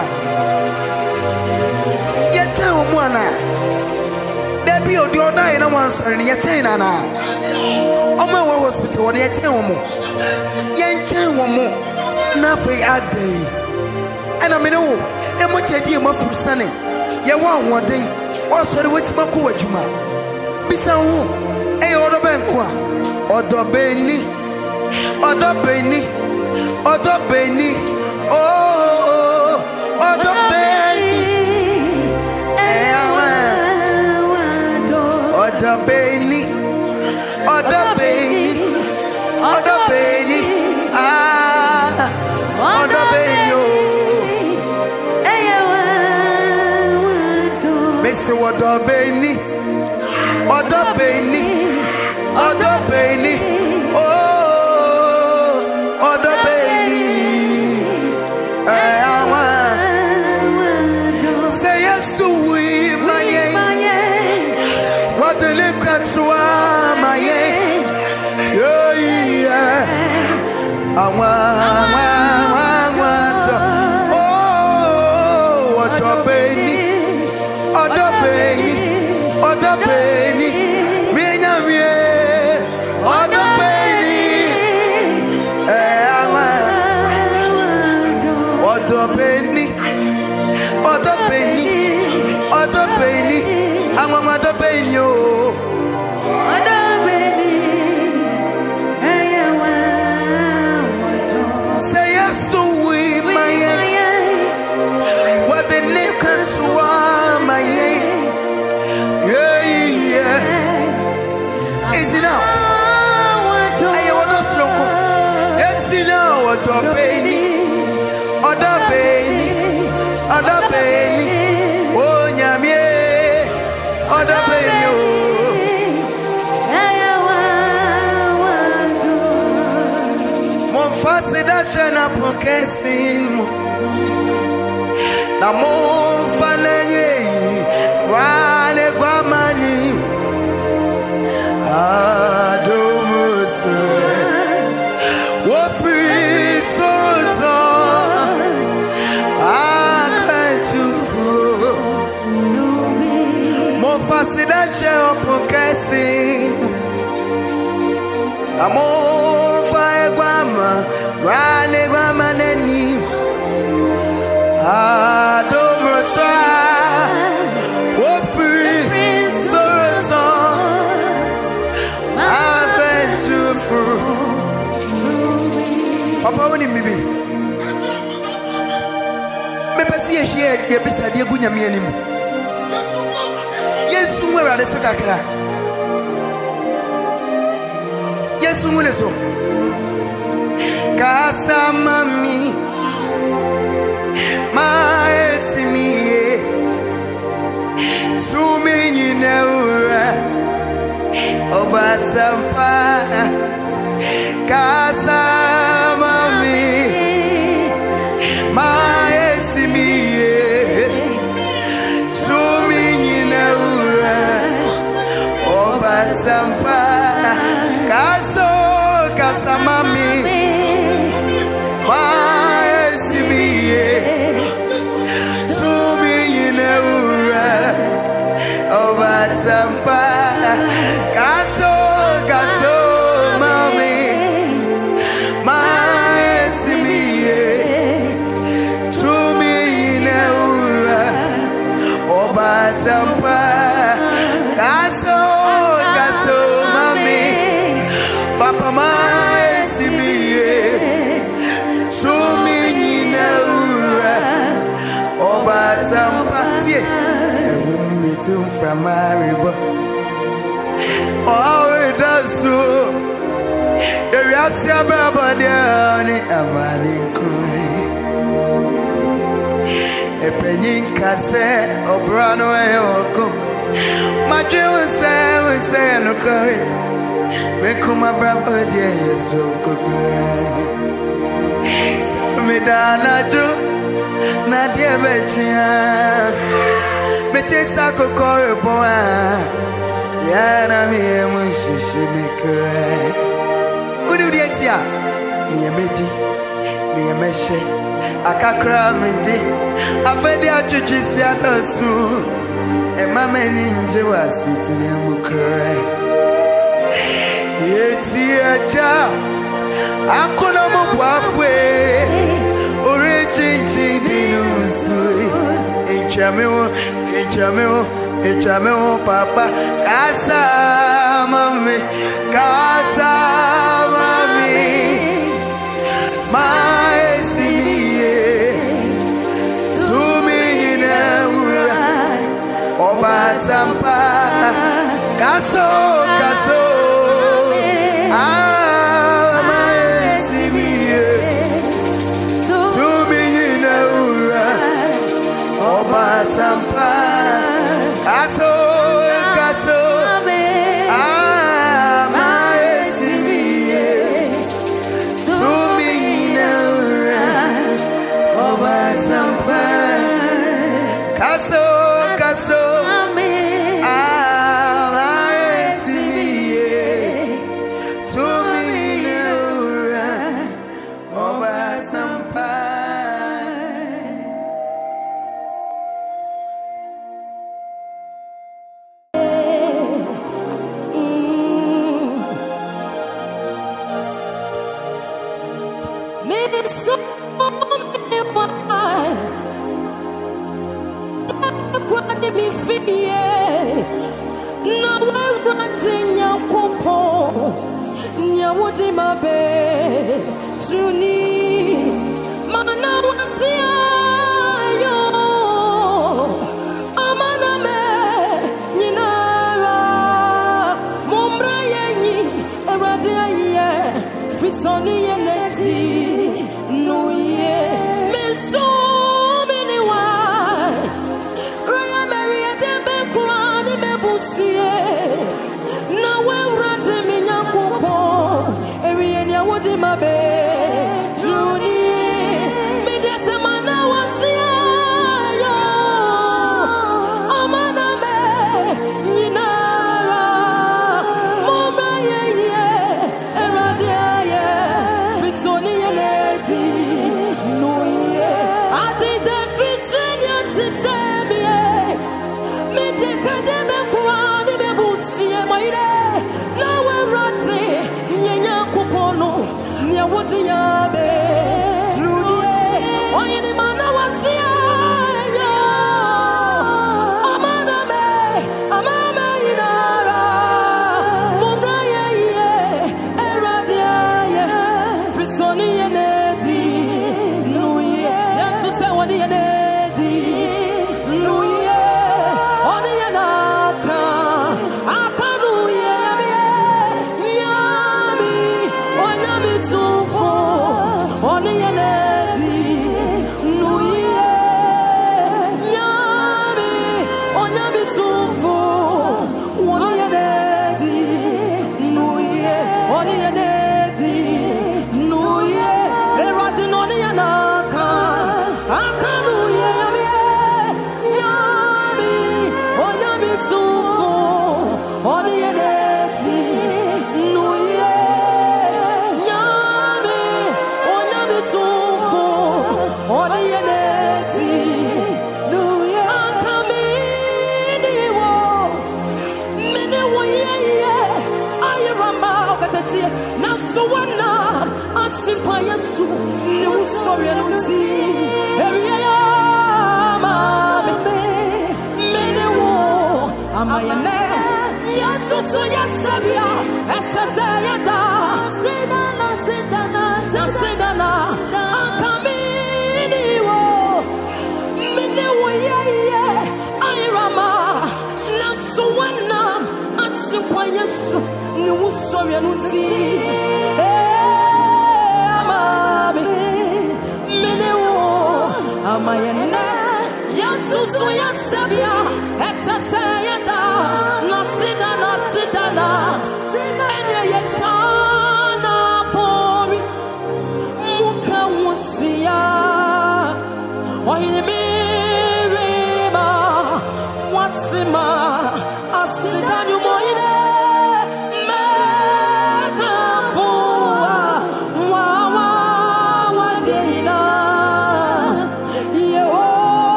There be your door nine and one, sir, in your chain. Oh, my hospital, and your chain one more. Yan chain one more. Nothing a day. I and I mean, oh, and what you do, my food, sonny. You want one thing, also the witch Maku, Juma. Bisa, a order banqua, or the Benny, or the Benny, or the Benny, oh, or the Benny, or the Benny, or the Benny, or the Benny, or the Benny. What the Benny, or the Benny, or the Benny, oh, or the Benny. I want say yes to we, my what the lip can swam, my yeah, I want, oh, what the Benny. Other penny, me na me, other penny, other penny, other penny, other penny, I'm a mother penny, other penny, say yes to we, my what the name can swam, my is enough. I want to slow. It's enough. Other penny, other penny, other penny. Oh, nyamie, other penny. Mon face d'achène à pokesim. La mon falanye, wale guamani. Adomus, what free souls I can't you fool. More facile than share podcasting. I'm on fire, Guama, Rally Guama, Nenny. Adomus, what free souls Papa, when you maybe see a share, you beside your good yammy. Yes, somewhere at the Sokakra. Yes, someone is so. Casa Mammy, my Simi, so many never over Tampa. Casa Mami, my Esimi, so many never over Tampa. Casa Mami, my Esimi, so many never over Tampa. Casa Mami. Tampa, Caso, mami, Papa, my Simi, so many neura, Oba Tampa, and we took from my river. Oh, it does so. The Rassia Baba down in Amani Cry. A penny cassette or brano oko. My dream say no curry. We come my brother dear, so good. Me dana jo, Nadia Betchia. Me tesa kokore boa. Yana mi emushi me cry. Unu dientia, mi emedi, mi emeshe. Akakra me di, afedi achuchisi adosu. E mama ninje wasiti ni mukrai. Yeti acha, akuna mubwafwe. Ore chinchi binu Echameo, papa, casa mami, maesiye, sumine ura, oba zampa, kaso, maesiye, sumine ura, oba zampa. Kaso, maesiye, sumine ura, oba zampa. Kaso, maesiye, sumine ura, oba zampa.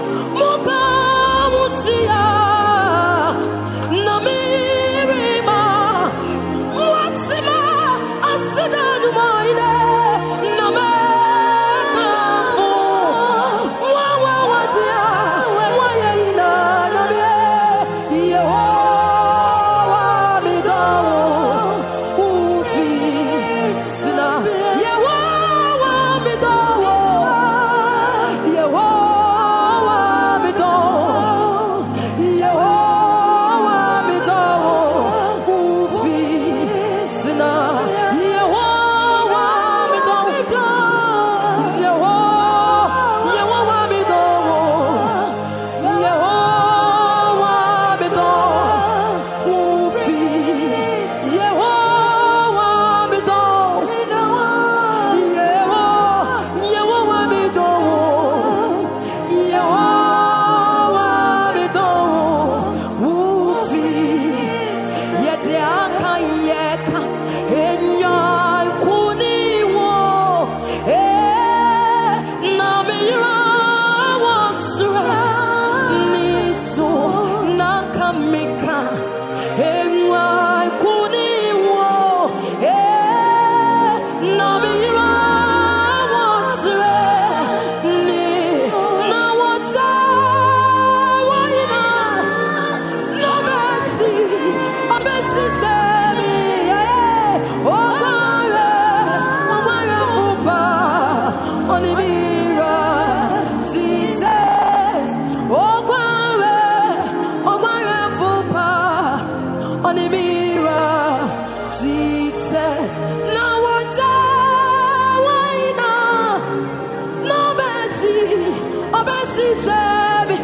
Muka musia na mirima Onimira, Jesus. Now what's no mercy, Obeshi Shebi.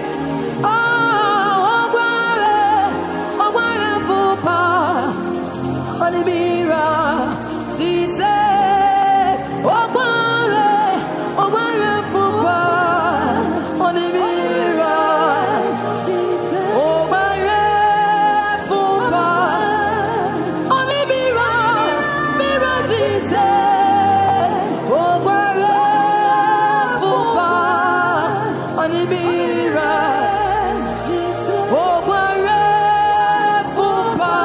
Onimira, Jesus, Ogware Fupa, Onimira, Jesus, Ogware Fupa, Onimira, Mira Jesus, Ogware Fupa, Onimira, Jesus, Ogware Fupa.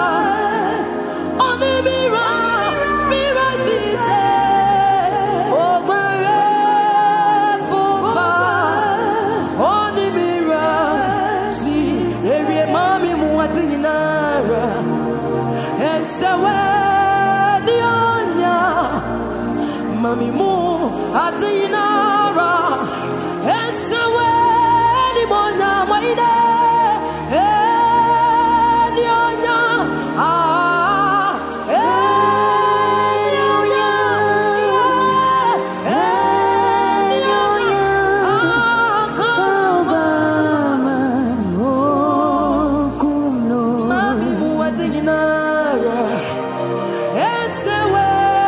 Mami mu atinara esawe ni monya maide ni onya mami mu atinara esawe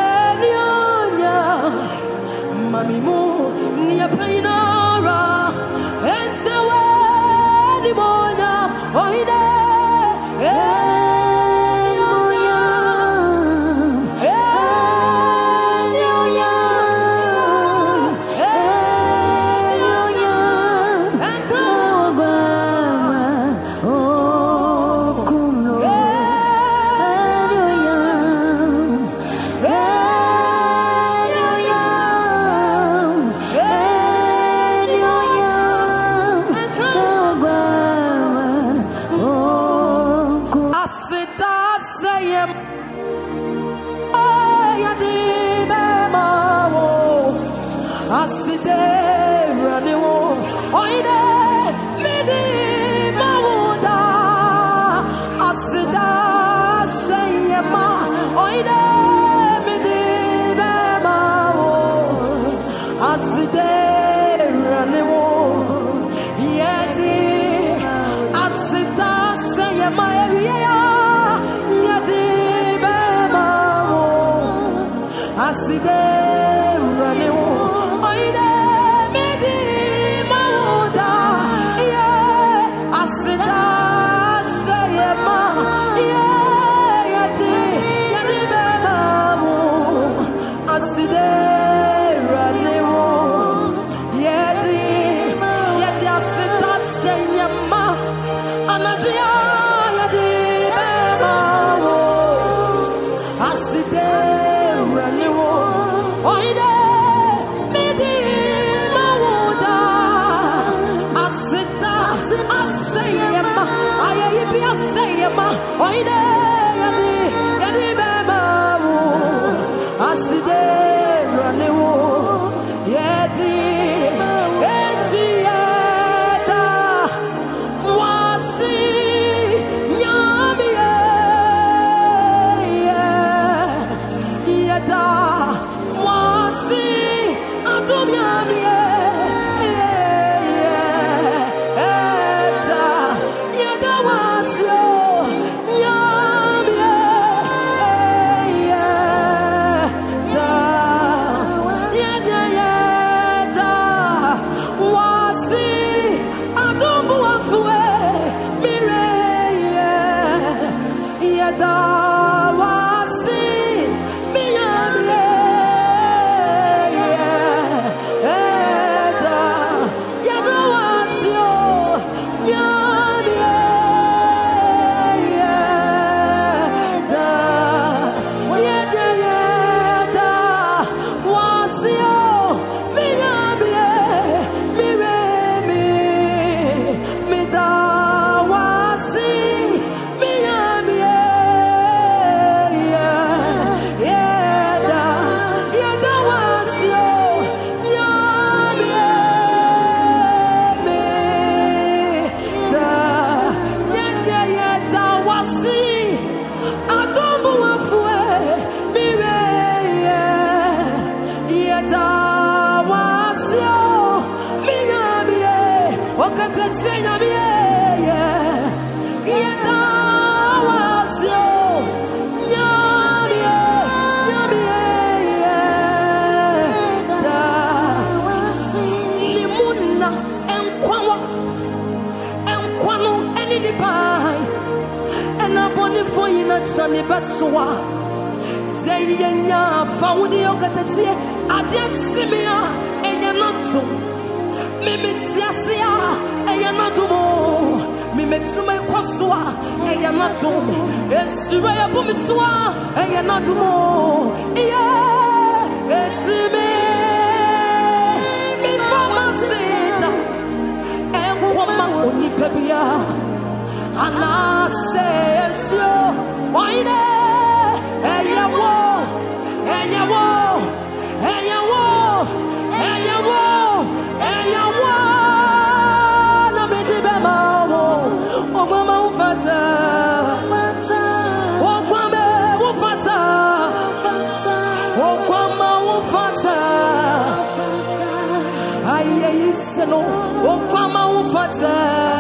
Mami mu ni apinara esewe ni monya oide Johnny Batsua, Zayenya, found the Okatakyie, Adiak Simia, and Yanato, Mimitia, and Yanatumo, Mimitsuma Kwasua, and Yanato, Ezra Bumisua, and Yanatumo, yeah, it's me, Mifama Sita, and Kwama Unipebia, and I say, why there? Hey, ya wo, hey, ya wo, hey, ya wo, hey, ya wo, hey, ya wo. Na me di be ma wo, o mama ufata, o kwame ufata, o kwama ufata. Aye iseno, o kwama ufata.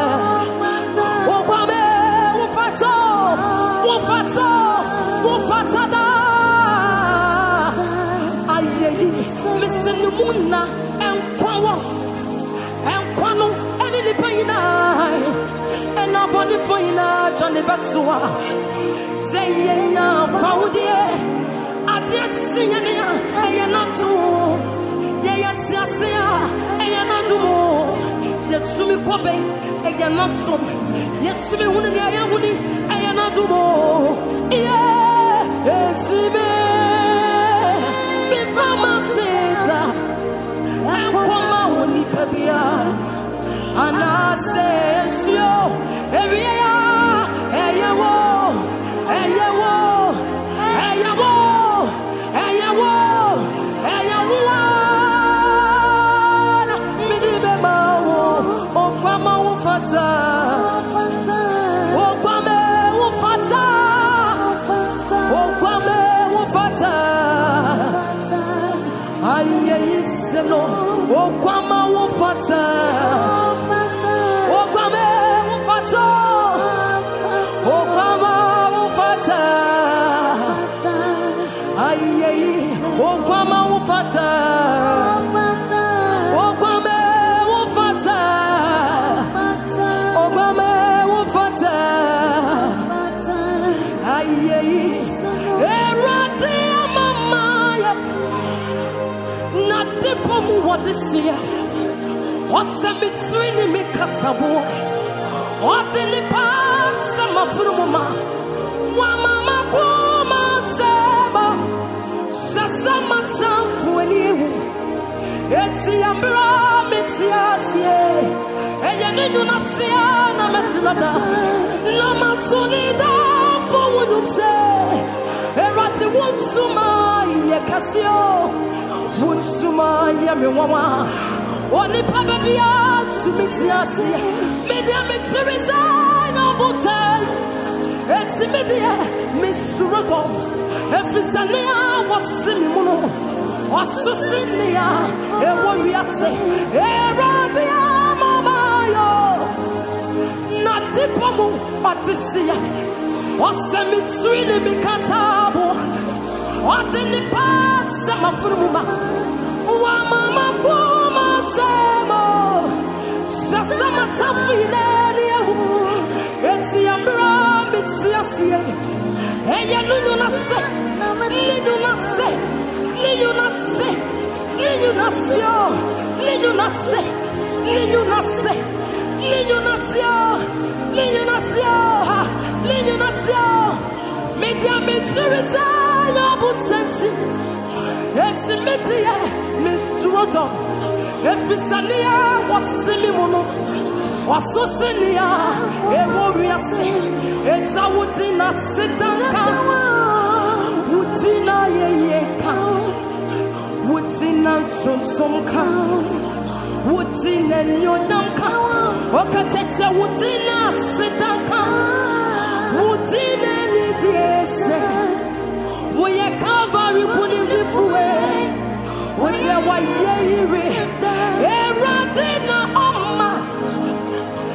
Muna and Kwawa and Kwano and the Paina and our body for Johnny Batsua. Zayena Faudie, Adiak Singania, and Yanatu, Yayatia, and Yanatumo, Yatsumi Kobe, and Yanatum, Yatsumi Wuni, and Yanatumo. Yeah, it's me. And I say, yo, hey, ya wo, hey, ya wo, hey, ya wo, hey, ya wo, hey, ya wo. Me di be ma wo, o kwama wo fata, o kwame wo fata, o kwame wo fata. Aye, iseno, o kwama wo fata. What this year? What's a between me catabo? What in the past? Some of Rumma, Wamama Kuma Seba, Shasama Sanfueli, Etsi Ambra Metiasie, and Yanina Siana Metzilada, Lama Solida for what you say, Erati Wutsuma, Yakasio. Wutsuma yami wawa, oni papa biya sumitiasi, media mechiriza no butel, eti media misurago, efisania wasimi muno, wasusinia, eworiase, eradia mamayo, natipomu patisia, wasemitrini mikatabo. What in the past, some of Rumba, Wamama Kuma Semo, Shasama Tafina, it's Yambra, it's Yasia, and Yanuna say, Liduna say, Liduna say, Liduna say, Liduna say, Liduna say, Liduna say, Liduna say, Liduna say, Media Mitchell. It's a media, Miss Rodo. If it's a near, what's the mono? What's so senior? A warrior say, it's a woodina sit and come. Woodina ye come. Woodina some come. Woodina and your dumb come. Okatakyie woodina sit and come. Woodina need yes. We are Calvary couldn't live away. What's your way? Eradina Oma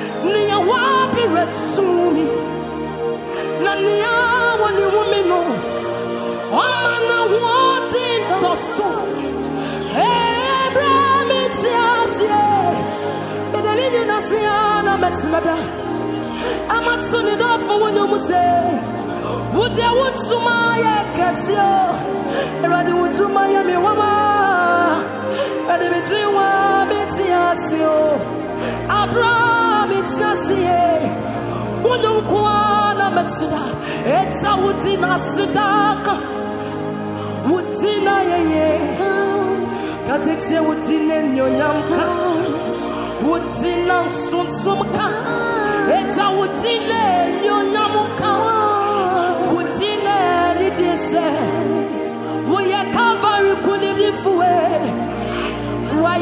Amatsuni do for when you say, would you want to my casio? Ready would to Miami Wama? Ready between one bitiasio. Abra bitiasie. Wundum Kuana Matsuda. It's a Wutina Sidaka. Wutina ye. Katiche Wutina Nyamka. Wutina Sunsumka. It's a Wutile, you Namuka, Wutile, did you say? We are covering Kunimifuwe. Why,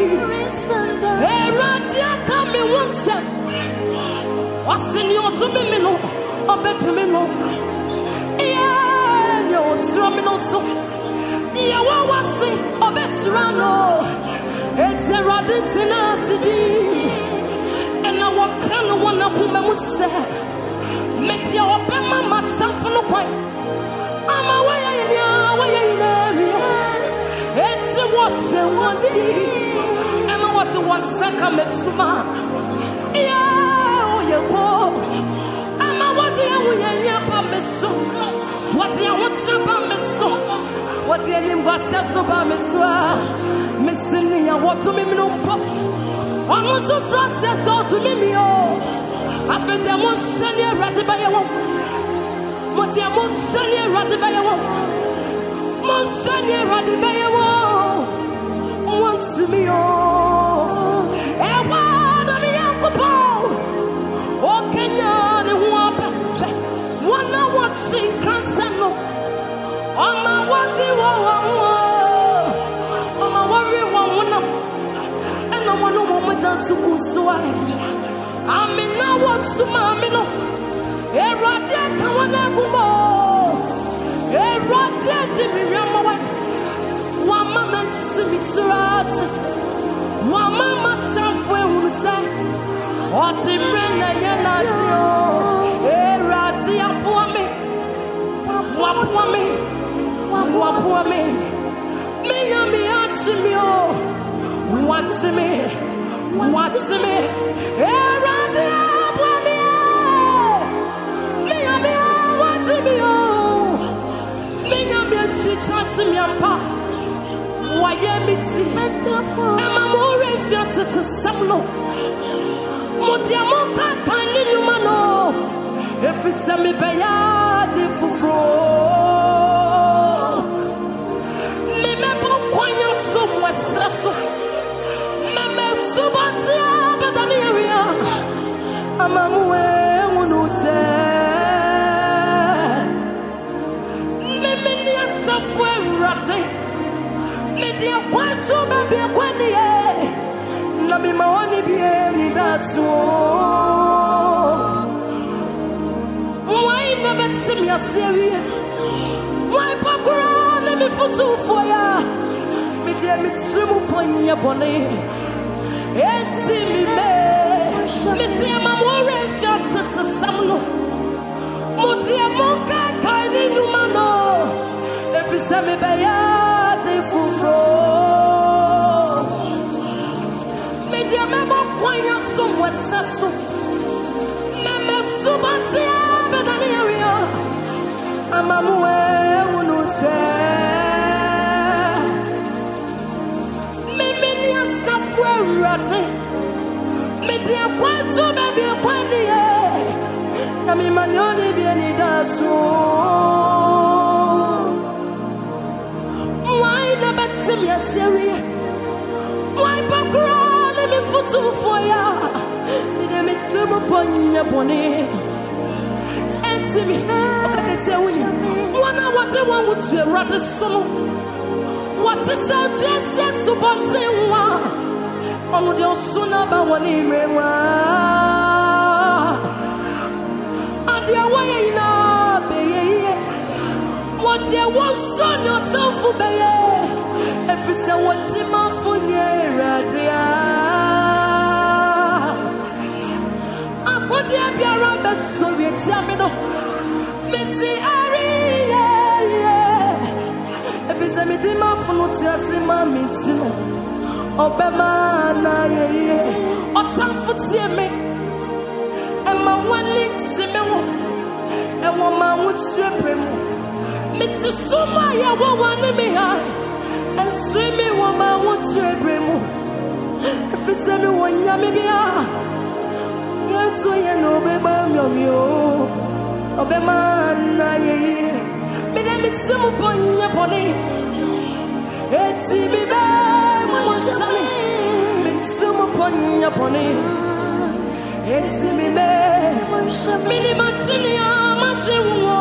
Radia coming once. What's in your to me, no, or better me, no? Yeah, no, Stramino, so. Yeah, what was it? Or better, no. It's a Raditina city. And I walk on one of whom I must say, make your open mamma no quite. I'm away in your area. It's a wash and one day. And what was second Metsuma? Yeah, you go. I'm a what the Yapa Messo. What the Awatsuba Messo. What the name was Sasoba Messua. Missing and what to me no pop. Almost so Francis or to me, oh, I feel the emotion here rather by a walk. What the emotion here rather by a walk. Motion here rather by a walk. Once to me, oh, and one of me, Uncle oh, Kenya, the one I watching Cransano. On my what the on my worry one. I'm in now what's to Mamino. Eradia Kawana, Eradia Dimiriama, one mamma Simisuras, one mamma somewhere who said, what in Brenda Yanatio, Eradia Puame, Wapuame, Miami Achimio, what's me? What's me? Eradia Puame, Miami, what's me? Miami, she touched me up. Why am I? I'm a more infant to some no. Motiamoka can you mano? If it's a me bayadi fufro. Mimebo kwanya so mwestraso. Meme subatia badani area. Amamwe unuse. Meme ni asafwe rate. Media kwanto baby kwani ye. Na mi maoni bieni daso. Why never see me a series? Why pakura let me futu for ya? Me dear me trimu ponya bone. Etsi mi me. Me see my more fiat to samno. Mo dear monka kani numano. If it's a me baya de fufro. Kwanya somewhere sasso. Meme subatia badani area. Amamwe unuse. Meme ni asafwe rate. Media kwanto baby kwani ye. Na mi manyoni bieni daso. Why na betsim ya seri? Why bakro? Me futu for ya, me dem sumo ponya bone. Entimi, okateche wuni. Wana wate wan wutu erade sono. Wate se jese subonte wa. Onu de osuna ba wani mewa. Andi awaye ina beye. Wate wonso tofu beye. Efise wati mafunye radia. Dear Biara Soviet Yamino, Missy Ari, if it's a midima for mitino obema na ye otamfutie me ema wani chimewo ewo ma wutrepemu mitisuma ya wo wani me ha ensumi wo ma wutrepemu efisemi wonya me bia yanzo ye no beba myomyo obema na ye me dem mitimu ponya poni eti mi be mo shami mitimu ponya poni eti mi be mo shami mini machini ya machiwo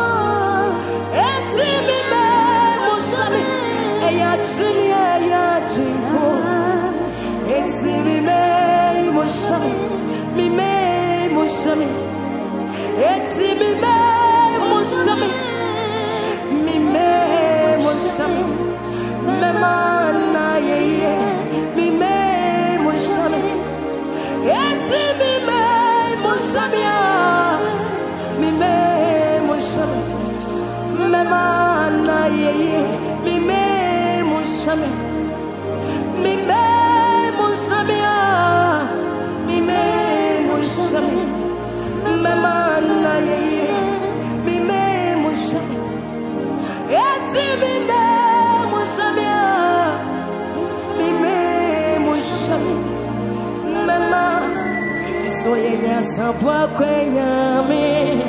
eti mi be mo shami eya chini eya chiwo eti mi be mo shami mi me mo shami eti mi be mo shami mi me mo shami mema na ye mi me mo shami eti mi me mo shami mi me mo shami mema na ye mi me mo shami mi me mo shami mi me mo shami mema na ye mi me mo shami eti mi me mo shami mi me mo shami mema so ye ya sabwa kwenya me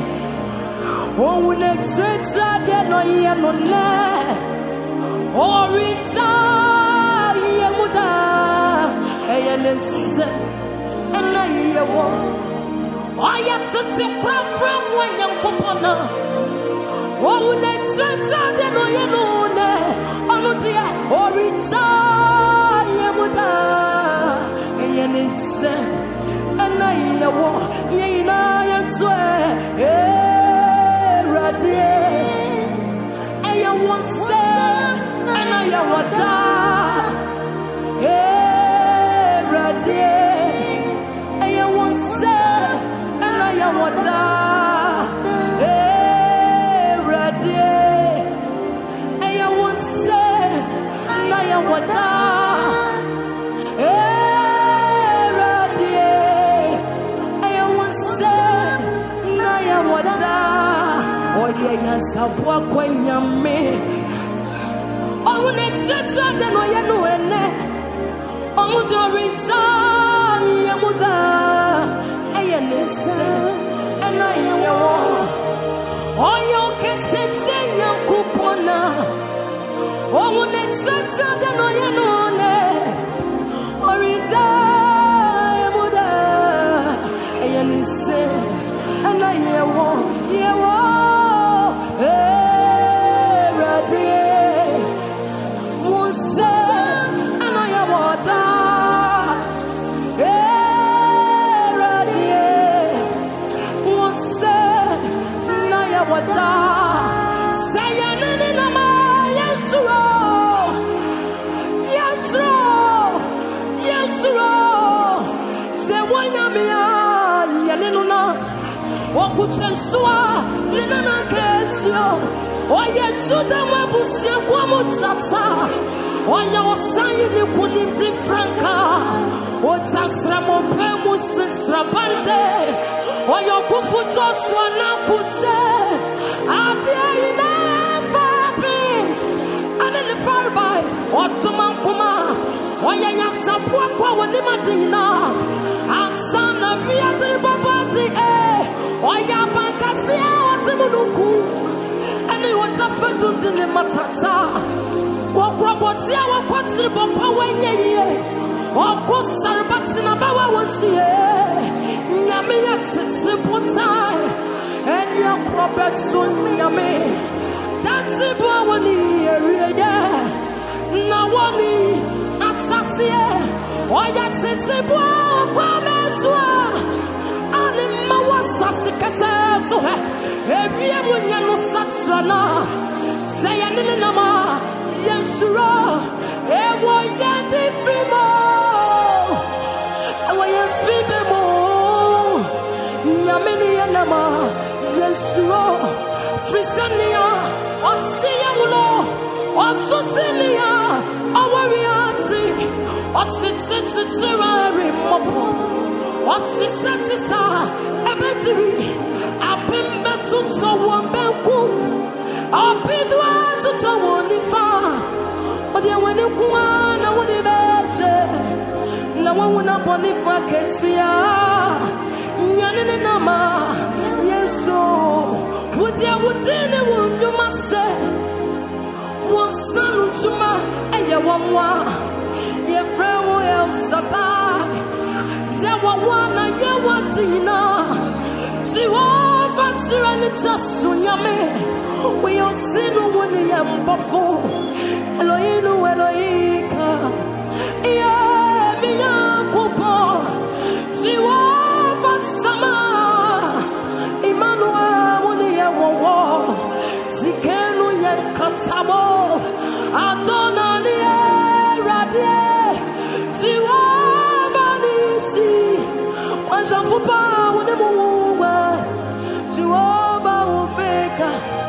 o ne trecha de no ye no le o richa ye muda e ne se na ye wo o ya tete kwa from when young popona o ne trecha de no ye no ne onu dia o richa ye muda e ne se na ye wo ye na ye twe radie e ye won se na ye wata radie e ye won se na ye wata radie e ye won se na ye wata sabwa kwenya me o ne checha de no ye no ene o mu do richa ye muda eye ne se ena ye wo o yo kete chenya kupona o mu ne checha de no ye no ne o richa ye muda eye ne se ena ye wo Wakuchensua nina kesio oye tuda mabusia kwa mutata oye osayi ni kunimti franka ochasra mopemu sisra bande oye kufuchoswa na kuche adia ina fabi anili farbai otuman kuma oye nyasapua kwa wanima dina asana viatri babati oya bankasia otimunuku eni wata fedum dini matata kokrobotia wakotri bompa wenye okusarbati na bawa washie nyame ya titi putai eni akrobetsu nyame dachi bua wani eriye na wani asasie oya titi bua kwa mezua anima wasasi kaseso evie munya no satrana seya nile nama yensuro ewo yandi fimo ewo yefibemo nyameni yanama yensuro frisania onsiya mulo onsusilia our What's it remopo? What's it eventually I've been back to one banku. I'll be doing to one if I but then when you go on, I would have no one would not want if I catch ya. Yaninama, yes, so would you must say one son to my and your one, your friend will else attack. Yawana, Yawatina, she won't answer and it's just so yummy. We all sin when you am before Elohino, Elohika, yeah, me Yakupo, she won't answer. Emmanuel, when you have war, Zikenu Yakatabo, Atonani, Radie, she won't Vanisi, when Jafupa, when the woman, she won't Feka.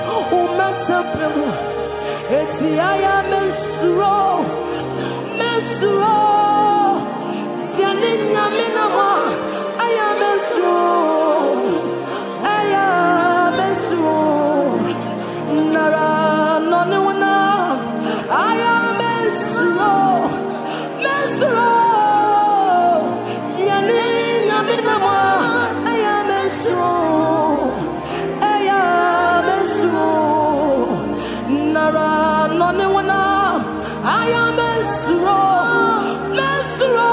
It's the I am Mensuro, Yanina Minama, I am Mensuro, Nara, Nona, I am Mensuro, Yanina Minama, I am Mensuro. I am Mesro,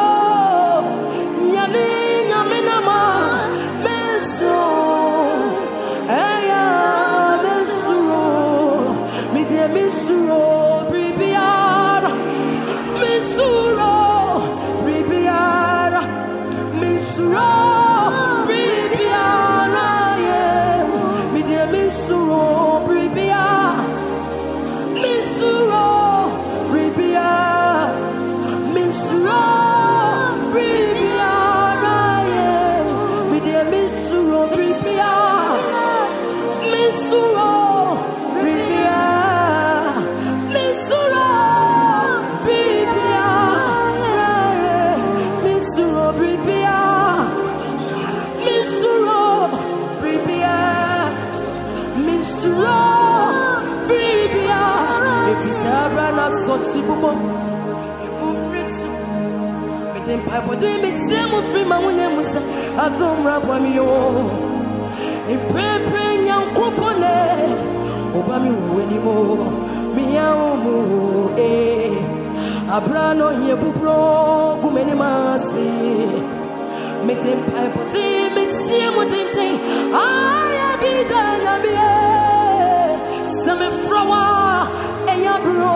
Yanin Yaminama, Mesro, I am Mesro, Media Mesro, Pribiara, Mesro, Pribiara, Mesro, Pribiara, Media Mesro, Pribiara, Mesro. I don't rap on you. In preparing young coupone, Obami anymore. Miamu, Abrano here, Bupro, Gumenimasi. Meeting pipe, Mitziamutin. I be done. Some flower, and ya bro,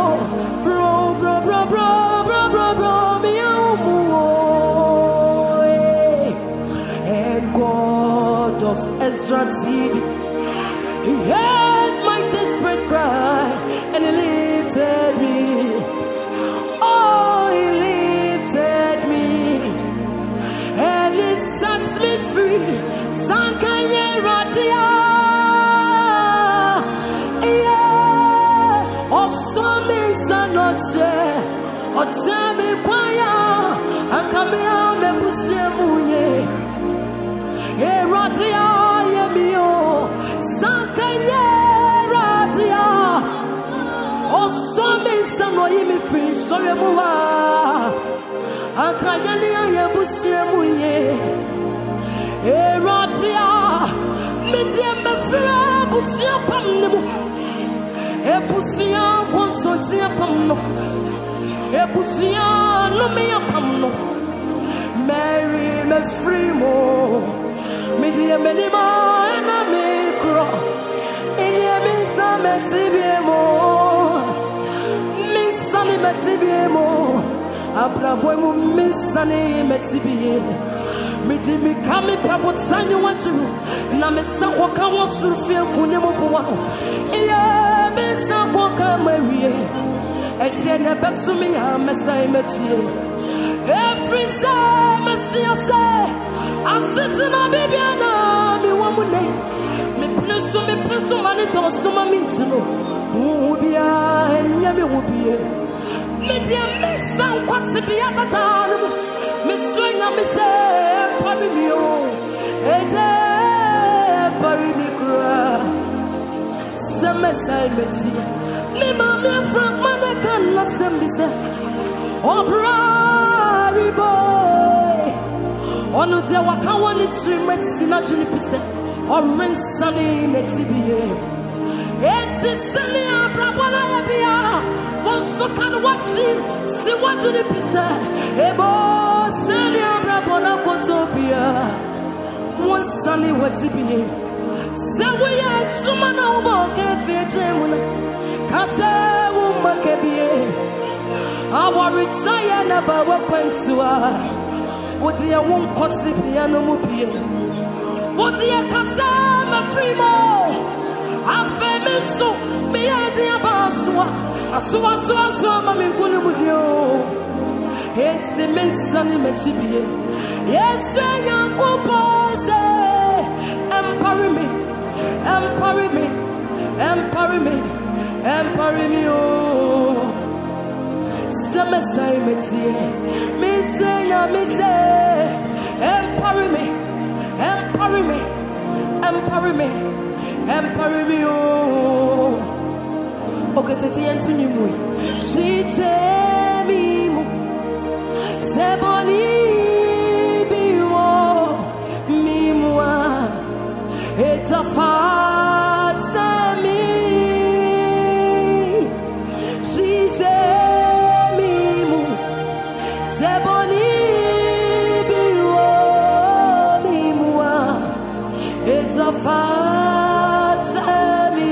God of Ezra TV, He heard my desperate cry and He lifted me. Oh, He lifted me and He set me free. Sankanye Ratia, yeah. Oh, some is a noche, oh, Chami Paya, and Kamia Mebusemunye. Radia, Yemio, Sankanye Radia. Oh, some is a noimi free, sorry, Mua. Akayani, Yabusiamuye. Radia, Medium Mefra, Busia Pamnemo. Ebusia, Consortia Pamno. Ebusia, no mea Pamno. Mary, me free more. Media Menima and a micro. Ilia Missa Metibiemo. Miss Sunny Metibiemo. Abravo Miss Sunny Metibie. Mitimi Kami Pabot Sanyu want to. Namisa Waka wants to feel Punemo. Iya Missa Waka Marie. Etienne Betsumi, Messai Metie. Every time I see you say. I sit in a baby and me woman. Me presso, money to some means to know. Who be I and Yami will be. Media miss some quite to be at the time. Miss Swing and Miss Parimio. Parimicra. Some message, Messi. Me, mammy, Frank, mother can not send me. Oh, brary boy. On the day, what can one it's remessing at Junipisa or Rensani Mexibi. It's a sunny Abrabona. So can watch him, see what you pizza. Ebo, Sunny Abrabona Kotopia. One Sunny what you be. So we had Sumana Cafe Gemuna. Casa Wumakabie. Our retire never work Pensua. What do you want Cotsipiano Mupia? What do you Casa Frimo? I famous so be idea Basua. Asua, mami kuni mudio. It's immense and immense. Yes, I am compose. Empower me, empower me, empower me, empower me. Oh, some say me say, me say, empower me, empower me, empower me, empower me. Oh. Okatakyie Antunimwe she shemimu seboni biwo mimwa etafat semi she shemimu seboni biwo mimwa etafat semi.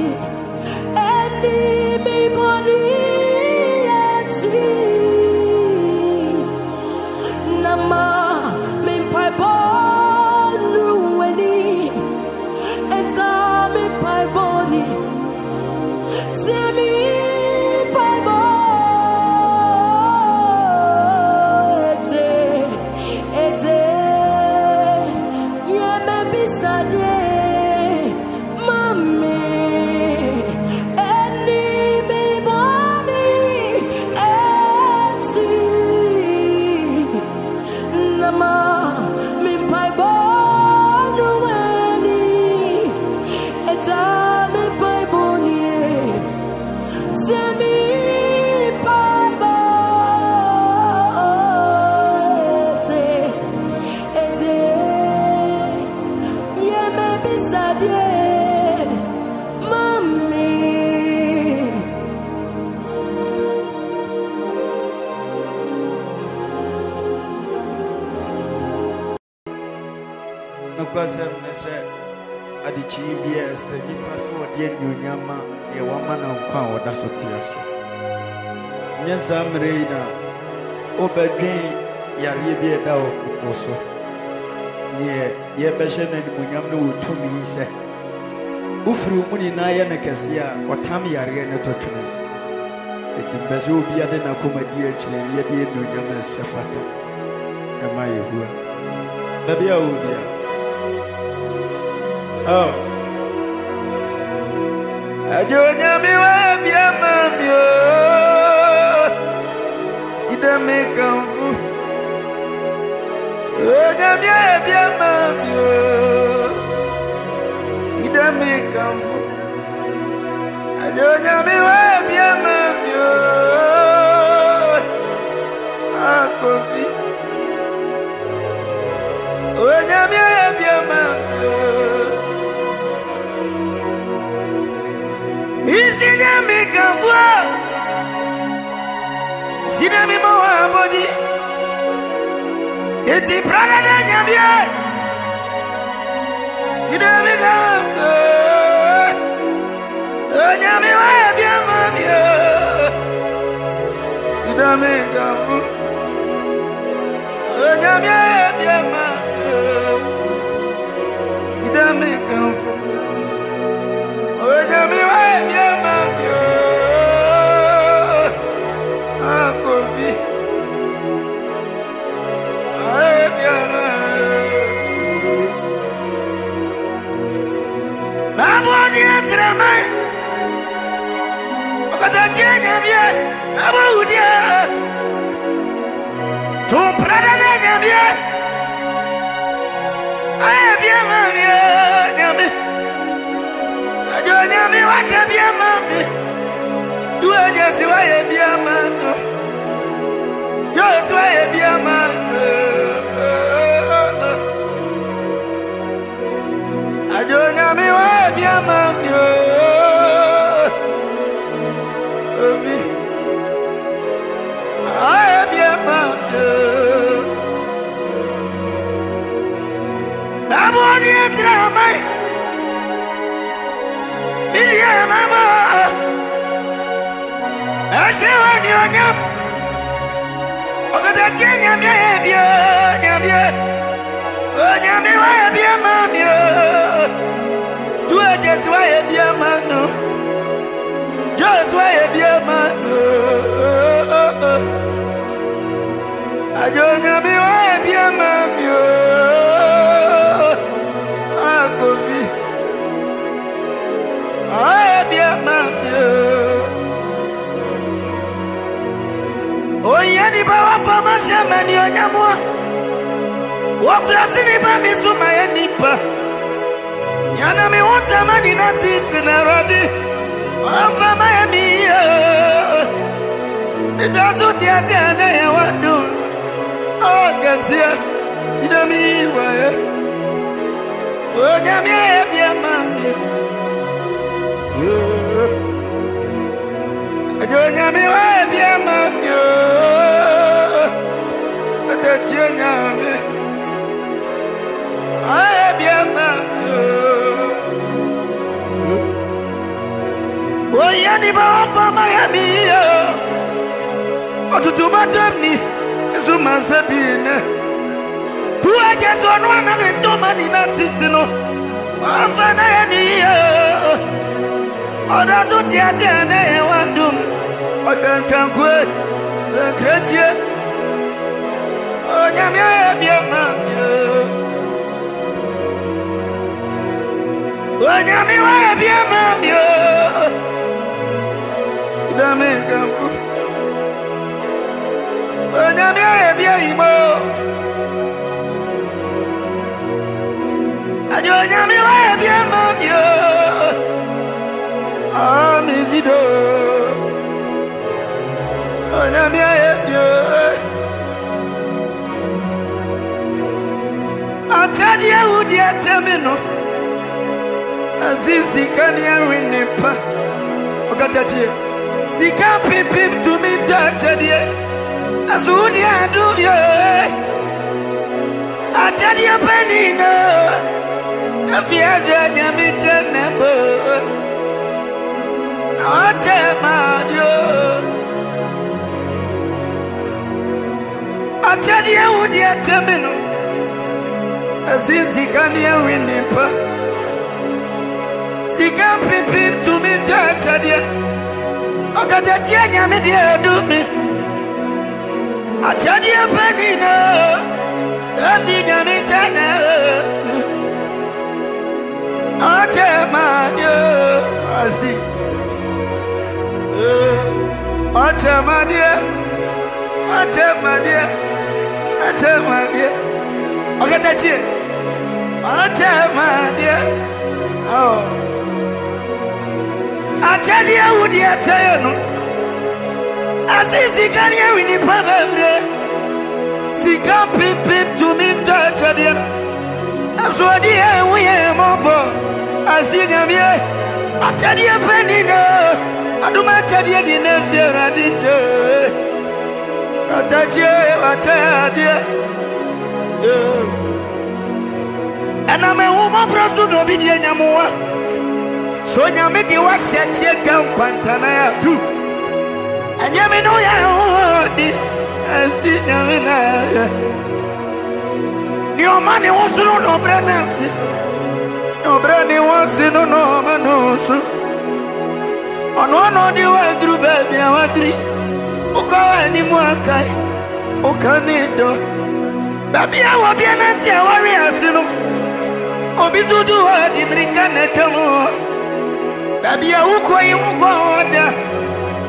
Adichibs, you must not yet you yama, a woman of power, that's what you say. Yes, I'm reina. Obedrin, Yaribia Dow also. Ye Beshan and Munyamno to me, say. Ufru Muninaya Nakasia, or Tammy Ariana Tottenham. It's in Bazu Biadena Comedia, yet you know Yama Safata. Am I who? Baby, I would be. Oh, I don't know me where your mammy. See them make come fool. Oh, your mammy. See them make come fool. I don't know me where your mammy. Ah, coffee. Oh, your mammy. Make a voix. See them in my body. Teti Prada Navia. See them in Yami, mammy. See them in Yami, see them in Okatakyie nyamie abawudia to prada na nyamie aye bia mamie nyame ajo nyame waka bia mamie duwe jesi wa ye bia mano yo swa ye bia mano ajo nyame wa bia mamie omi aye bia mamie aboni Ezra mai Milia mama Ashewa ni onyam Okatakyie nyamie bia nyamie onyame wa bia mamie duwe jesi wa bia mano just wa bia mano ajo nyame wa bia mamie akofi aye bia mamie oyeni ba wa fama shamani onyamwa wakulasini ba misuma yenipa yana mi utamani na titi na rodi wafama yemiya idazuti aziana ya wadu ogazia sidami wae onyamia yebia mami onyami wae bia mami Okatakyie nyame aye bia mami oyani ba wafama yemiya otutuba temni zuma sabine tuwa jesu anwana letoma ni na titino wafana yeniya oda zuti aziane wandum odantankwe zakrechie onyamia yebia mamie onyami wa bia mamie idamekafu onyami bia imo ajo onyami wa bia mamie amizido onyami bia atadi udi atamino azizi kania winipa Okatakyie sika pipim to me tachadie azudi adubye achadie penina afiaje nyami tenembo na achemadio achadie udi atamino azizi kania winipa sika pipim to me tachadie Okatakyie nyame de adumi achadie penina afi nyame tana achemadio asi achemadio Okatakyie achemadio oh achadie udi achayeno asisi kania winipa bebre sika pipim to me tachadie azodie wiye mobo asinyamie achadie penina aduma achadie dinefia dinje Okatakyie achadie aname uma brazu no bidie nyamuwa so nyame di washachie kan kwantana ya tu anyame no ya di asti nyame na ni omani wosuru no branasi no brani wosinu no manusu ono di wadru baby awadri ukawa ni mwakai ukanido baby awabia nanti awari asinu obizudu wadi mrikane tamo baby uko oda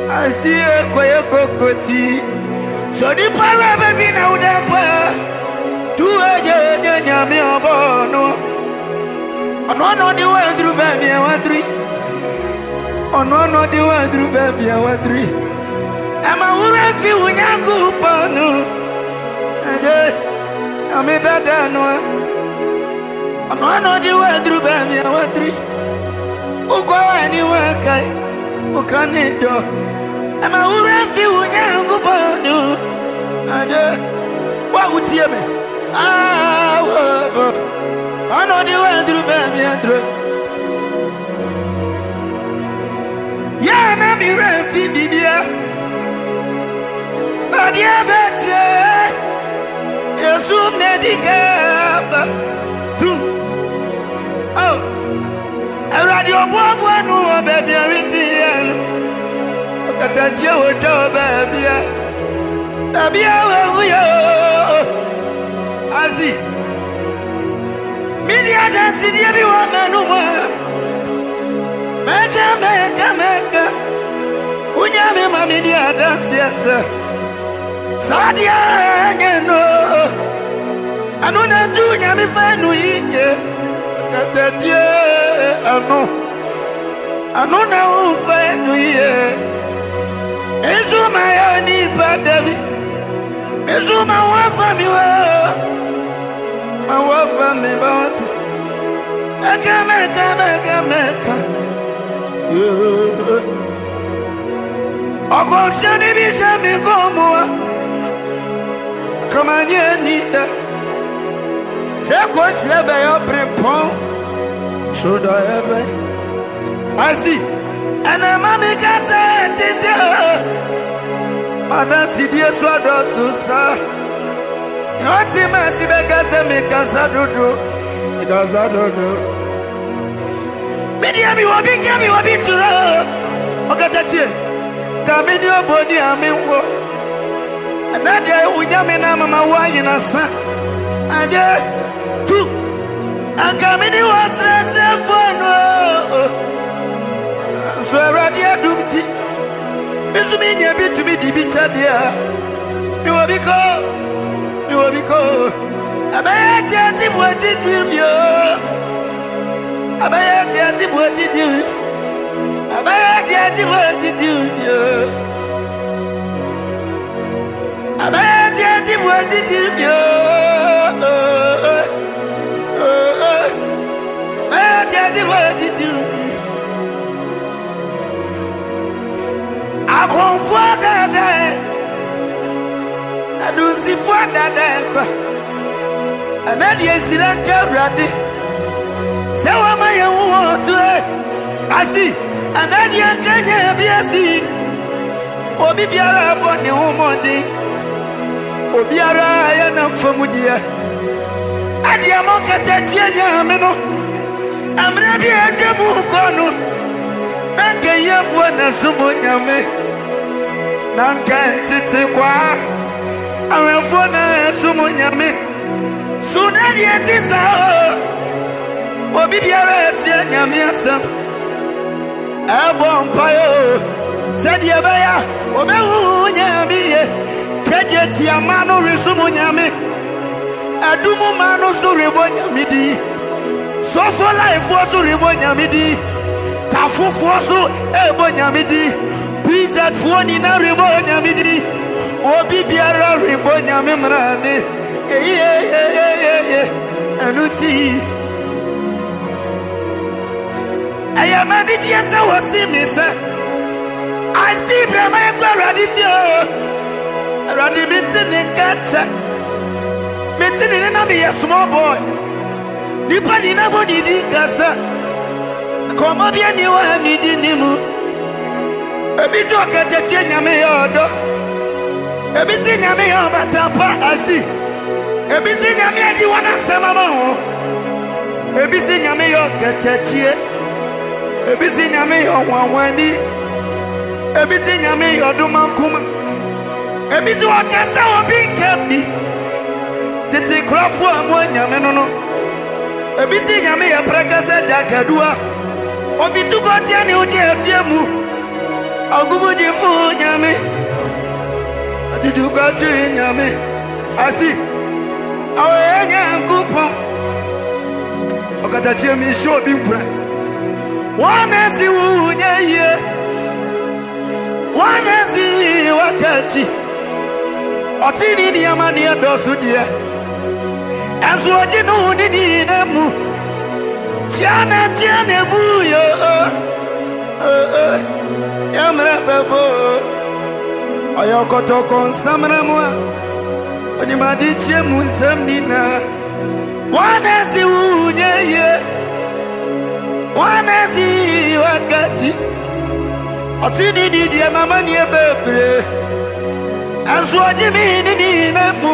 I see a quiet cocotti. So the power of a now the to a yammy of no. On one of the one through baby, I want three. On one of the one through baby, I want three. I'm a woman feel when I go pano. I made that done. On one of the one through baby, I want three. Who go anywhere, who can it do? I'm a woman feel when I go pano. What would you me? I know the way through baby and through. Yeah, I'm your amphibia. Sadia better. You soon medical. True. Oh, I read your book one who baby everything. Okatakyie with your baby. Baby, we are. I see. Media dance in everyone, Mega. Unyame media dance, yes, sir. Sadia, no. I don't know, do Yami Fanu, Okatakyie, I don't know, Fanu, Ezra, I need bad David. Ezra, my wife, my wife and me bout I can make I go shani be shami go more. Come on, you need that. Say, go slap your prepon. Should I ever? I see. And a mammy can say it. Madame Sidia Swado Susa. What the mercy because I make us a do. It does a do. Medium, you will be to Okatakyie. Come in your body, I mean, and that day we come in, I'm a wife in a son. And yeah, two. And come in, you was dressed for no. So I read your duty. This means you be to be the bitch, dear. You will be called. You will be called. I bet you what did you? I bet you what did you? I bet you what did you? I bet you what did you? I bet you what did you? I can't forget that. I don't see what that and that yes, she don't care ready. So am I want to I see, and that you can be a see. OB PJ on the Monday. OB PJ RM Okatakyie. Adia Okatakyie meno. I'm ready at the Mukono. Nanke yefwana sumunyame. Nanke ntitsikwa. Arafona sumunyame. Suna dietisa OB PJ nyame asam Abompayo said Yabaya Obehu nyame Kejeti amano risumu nyame Adumu mano suribo nyamidi Sofo life wasu ribo nyamidi Tafu fosu ebo nyamidi Bizet fuoni na ribo nyamidi OB PJ ribo nyame mrane Anuti I am a DJ, so was see me, sir. I see Brahma ready for ready meeting in catch. Meeting in a small boy. Nipani na body di casa. Come up here, you are needing him. A bit of Okatakyie nyame yodo. A bit of nyame yobatapa, I see. A bit of nyame you wanna samamo. A bit of nyame Okatakyie. Ebisi nyame yowawani ebisi nyame yodumankuma ebisi wakasa obinkebi titi krafo amwa nyame no ebisi nyame ya prakasa jakadua obituko tia ni oje afiemu Agumujifu nyame. Atiduka tu nyame. Asi. Awe nyankupo. Okatakyie mi show bi mpra. Wanasi unye ye. Wanasi wakachi. Otini ni amani adosu dia. Azu ojinu ni nemu. Tiana mu yo. Yamra babo. Ayokoto konsamra mo. Oni madichie mu nsamnina. Wanasi unye ye. Wanasi wakachi. Otini ni dia mama ni bebre. Azu ojimi ni nemu.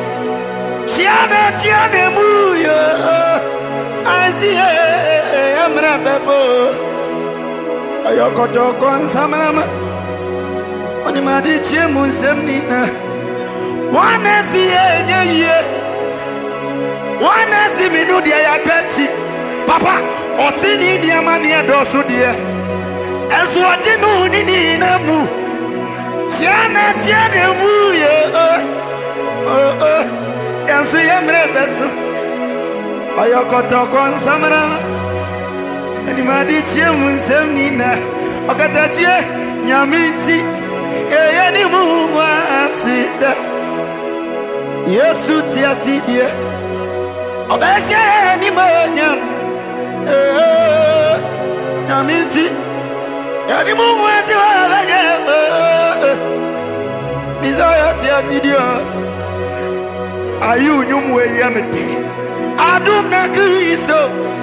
Tiana mu yo. Azie amra babo. Ayokoto konsamrama. Oni madichie mu nsamnina. Wanasi ye. Wanasi minu dia yakachi. Papa, otini dia mani adosu dia. Ezu ojinu ni namu. Tiana mu yo. Yansu yamre besu. Ayokoto konsamrama. Oni madichie mu nsamnina. Okatakyie nyaminti. Eyeni mu asida. Yesu ti asidie. Obeshe ni monya. Nyaminti. Eyeni mu asida. Desire ti asidie. Ayu nyumwe yamete. Adum na Kristo.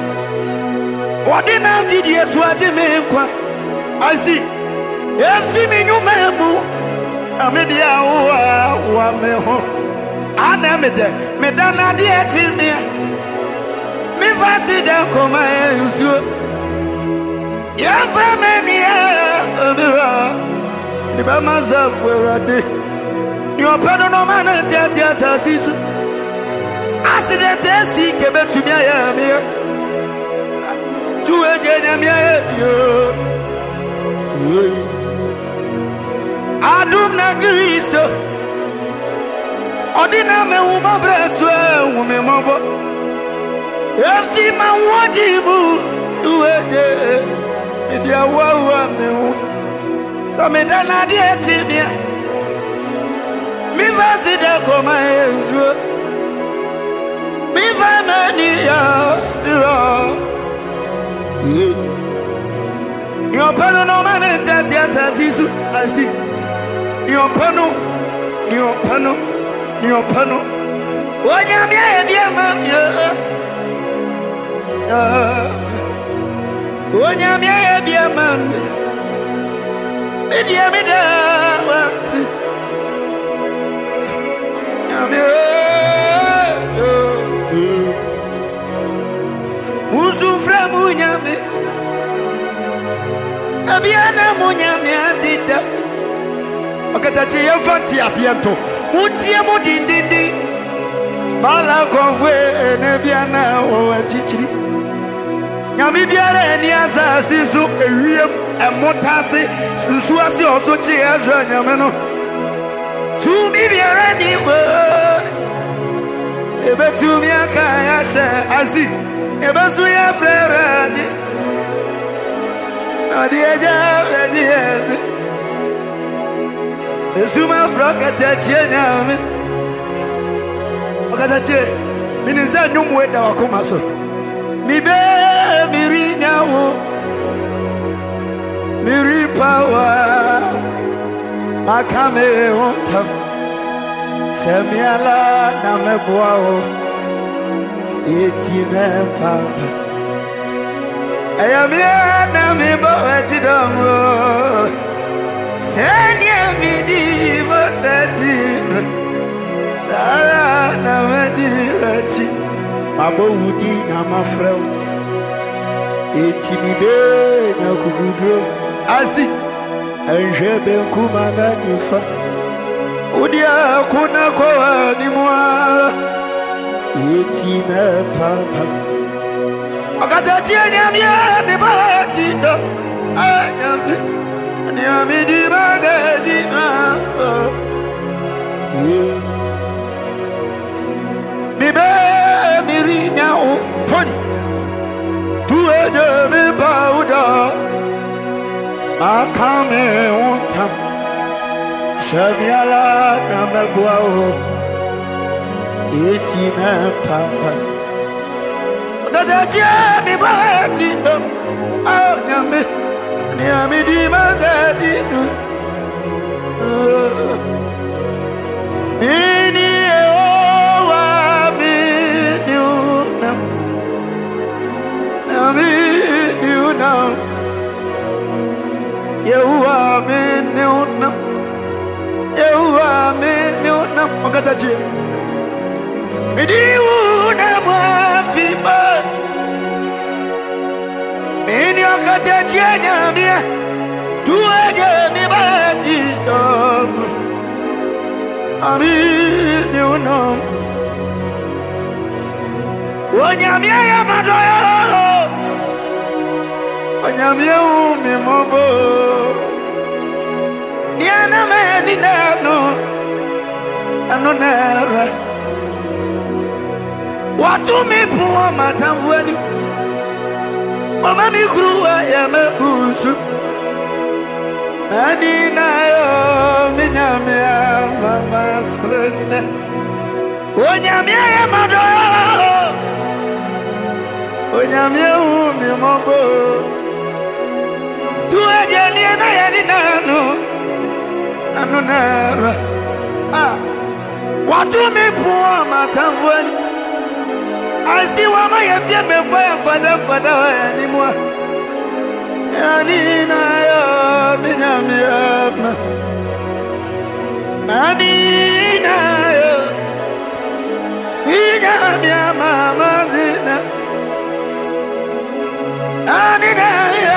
Wadina mjidi Yesu ajime kwa. I see. Efi mi nyumemu. Amedia wa meho. Ana medana di etimi. Mi fasi da koma yusu. Yefa menia amira. Ni ba mazafu erade. Ni opano no mana ti asasisu. Accident esi kebetumi ayamia. Tuwe jenya miye yo. Adum na Kristo. Odina me uma breswe ume mobo. Efi ma wajibu. Tuwe je. Media wawa me u. Sa medana di etimia. Mi vasi de koma ezra. Mi famani ya. Your pano no man enters yes, I see. Your pano. When you're dear man, when you're dear man, dear me Abiana munyami andita. Okatakyie yefati asiento. Utie mu dindindi. Bala konwe enebiana o achichiri. Nyami biara eni asasi so ewiem emotase susu asi osochi Ezra nyame no. Tumi biara ni wo. Ebetumi aka ya she asi. Ebesu ya frere ni. Adieja vediese. Esuma Okatakyie nyame. Okatakyie minisa nyumwe da wakoma so. Mibe miri nyawo. Miri power. Makame honta. Semiala na meboao. Eti me papa. Ayamia na mi bawajidomo. Senya mi divo sajino. Dara na medivachi. Mabo wudi na mafreo. Eti mi be na kugudro. Asi. Anjebe kumana nifa. Udia kuna kwa ni mwara. Eti me papa. Okatakyie nyamia mi bawajido. Anyami. Nyami Akame untam Shamiala Namabuao Etina Papa Gadaji Bati Oh Yami Niami Di Mazadi Mini Owa Minunam Nami Nunam Yehovah Minunam Yehovah Minunam Okatakyie Midiwu Namafiba Mini Okatakyie Nyamia Tuwaje Mibadi Aminunam Onyamia Yamadoyo Onyamia Umimobo Niana Meni Nano Anonera Watumi Pua Matamweni Mama Mikruwa Yamebusu Anina yo Minyamia Mama Srene Onyamia Yamadoyo Onyamia Umimobo Tuwaje na Yaninano Anonera Watumi Pua Matamweni Asti wama yefye mefaya kwada yanimwa Yanina yo minyamiyama Yanina yo minyamiyama mazina Yanina yo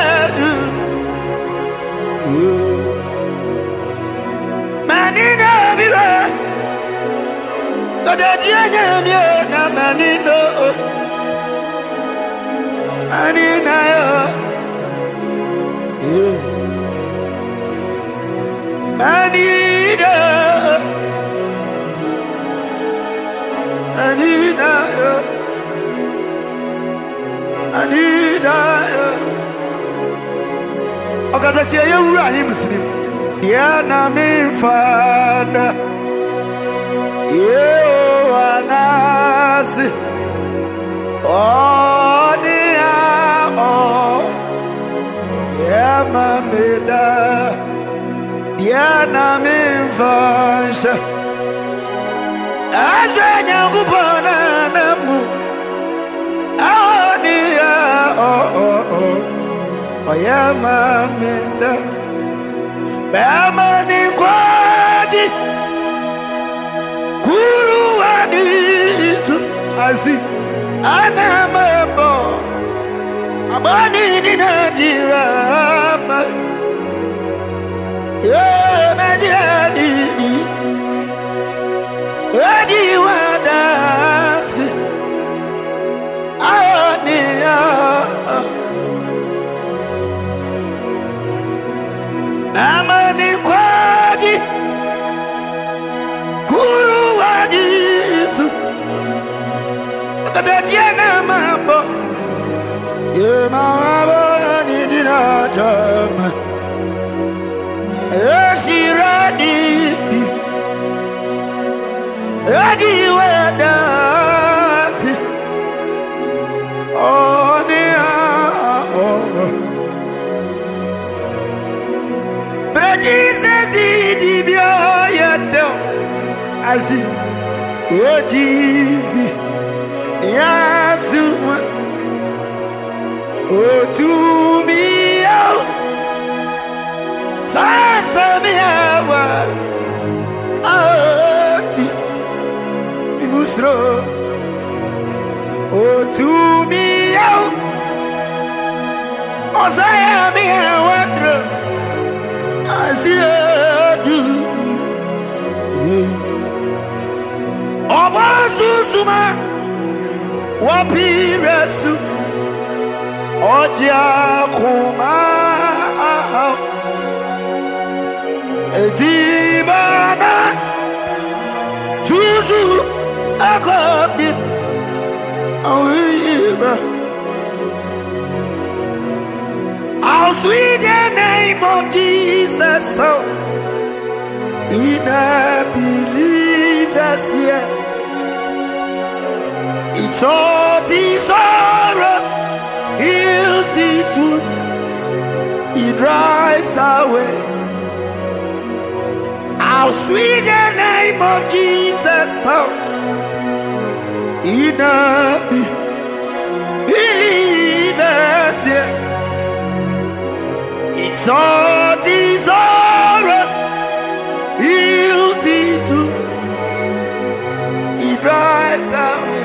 Manina bira Kodajiya nyamye na manino Manina yo Manina Manina yo Manina yo Okatakyie yewura himsnim Diana mifana Yewanasi Onia o Yamameda Diana mifasha Ezra nyangupona namu Onia o Yamameda Bamani kwaji Guru Adisu Asi Anamabo Abani Ninajirama Yemajadi Adi Wadasi Ania Namani Kwaji Guru Adisu Okatakyie Namabo Yemabo Nidina Jama Eshiradi Adi Wadasi Onia Jesus Idibia Yado Asi Oh Jesus Yasuma Oh to me oh Sasa miawa Ati Imusro Oh to me oh Osaya miawa dro Asi adu Obasuzuma Wapiresu Oja kuma Edibana Suzu Akobi Awiba How sweet and name of Jesus, so in a believers here, it's all these sorrows, heals his wounds, he drives away. How sweet the name of Jesus, so in a believers here, it's all these sorrows, heals his wounds, he drives away.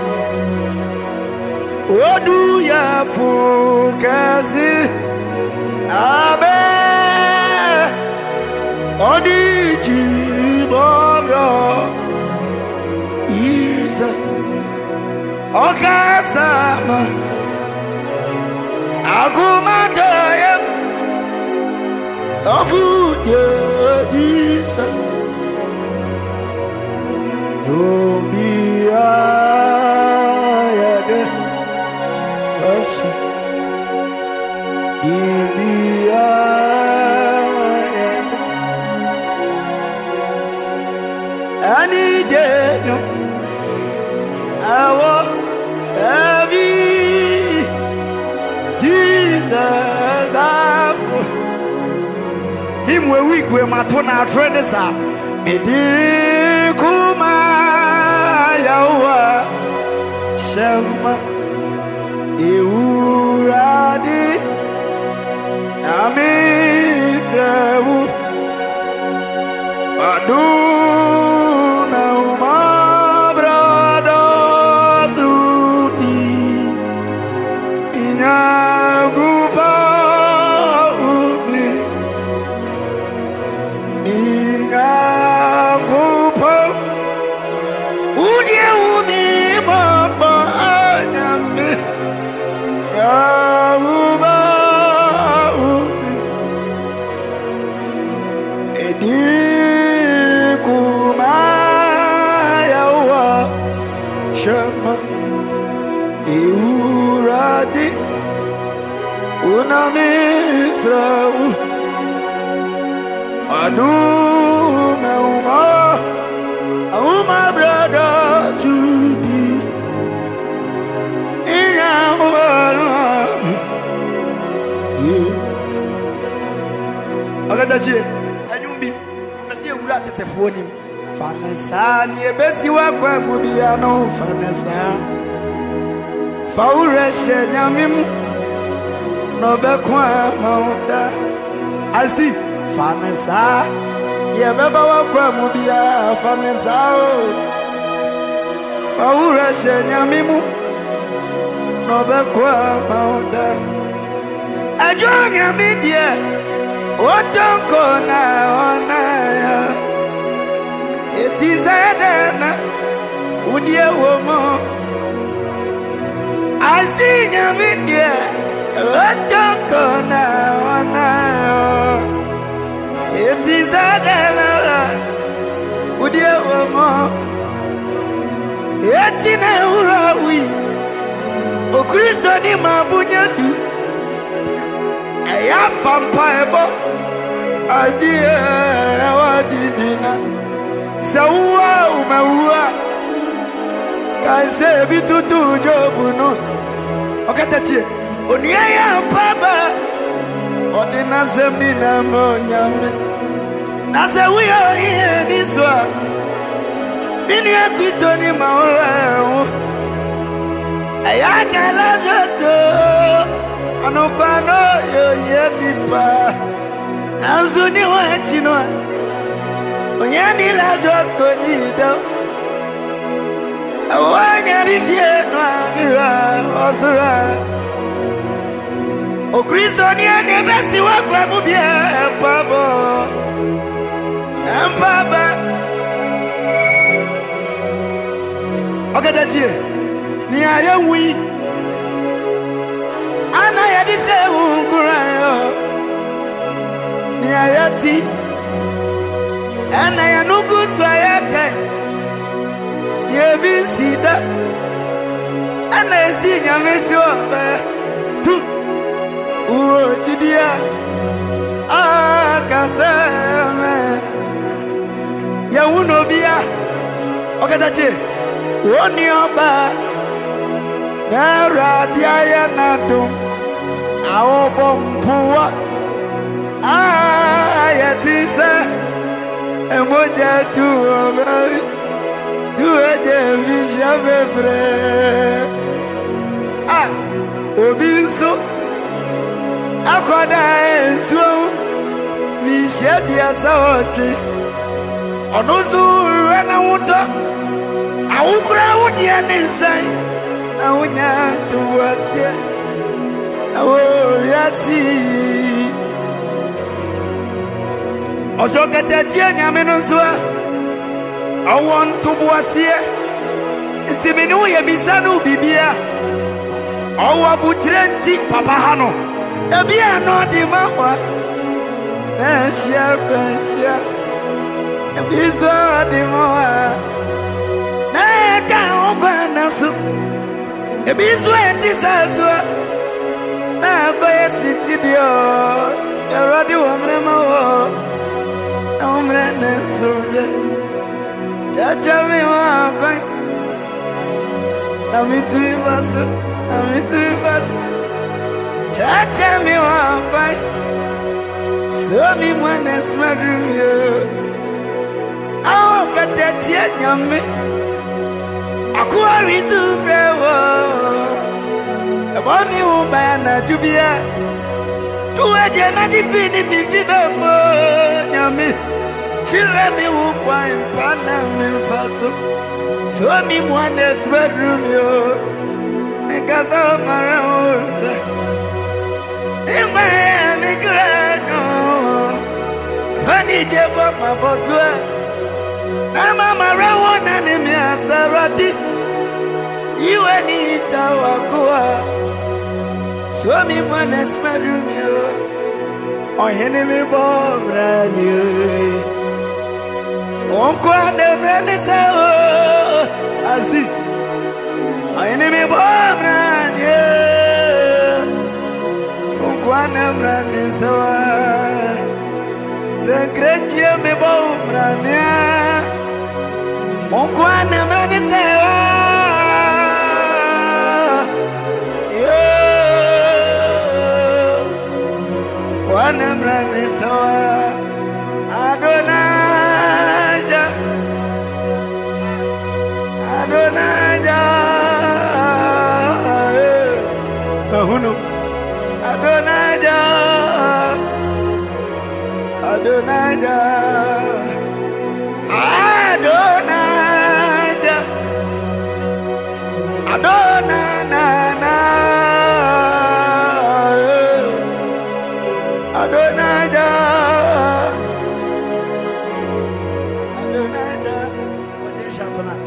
What do you focus in? Amen. On the Jesus, Okasama, Agumatayam, of Jesus, you'll be him we weak we matona friends are medikuma yawa shema euradi amisrewu aduna uma brothers uti inyagupa my brother to be in Okatakyie, anyumbi, mesi ewura tetefo nim. Fanesa ni ebesi wa kwa mu bia no fanesa. Faure she nyamimu no be kwa mauda. Alsi fanesa ye beba wa kwa mu bia fanesa o. Faure she nyamimu no be kwa mauda. Ajonya media Otonko na onaya etizadana udie womo asinya media otonko na onaya etizadana udie womo etina urawi o Kristo ni mabunyadu ya fampa ebo adie wadinina sawa umeua kaze bitutu jobuno Okatakyie onia ya baba odina zemina monyame nase wiyo iye niswa bini ya Kristo ni maora ya kala joso Anokwano yo yenipa Anzuni wa chinoa Onyani la just konido Awanya bifye no amira osura O Kristo ni anebesi wa kwa mubia empabo Empaba Okatakyie ni ayemwi Ana yadise ungurayo ni ayati ana yanugu swayake ni ebisida ana esinya mesi oba tu uo jidia Okatakyie woni oba na radia ya nadum awobompuwa ayatisa emoja tu obai tu eje visha bebre obinso akoda enso visha dia sawoki onuzu rena wuto awukura wudia ninsai awunya tuwasie awoyasi Okatakyie nyame no so awon tubuasie ntimini wo ye bisanu bibia owa butrenti papa hano ebia no di mama bensia ebizo di moa na ka ogwa na so ebizo entisazo na ko yesiti dio erodi wo mrema wo omre nensoje chacha mi wa kai na mituvas chacha mi wa kai so mi mwana smadruyo Okatakyie nyame akwari sufrewo abami uba na dubia tuweje madifini mifibemo nyame chile mi ukwa impana mfaso so mi mwana smadruyo nikaza marauza imwe migrano fani jebo maboswe na mama rawona ni miasarati iwe ni tawakua so mi mwana smadruyo ohene mi bobrani onko adebrani sao asi ohene mi bobrani onko adebrani sao Zekretie me bobrani onko adebrani sao Kwanamrani sawa Adonaja Mahunu Adonaja What is happening?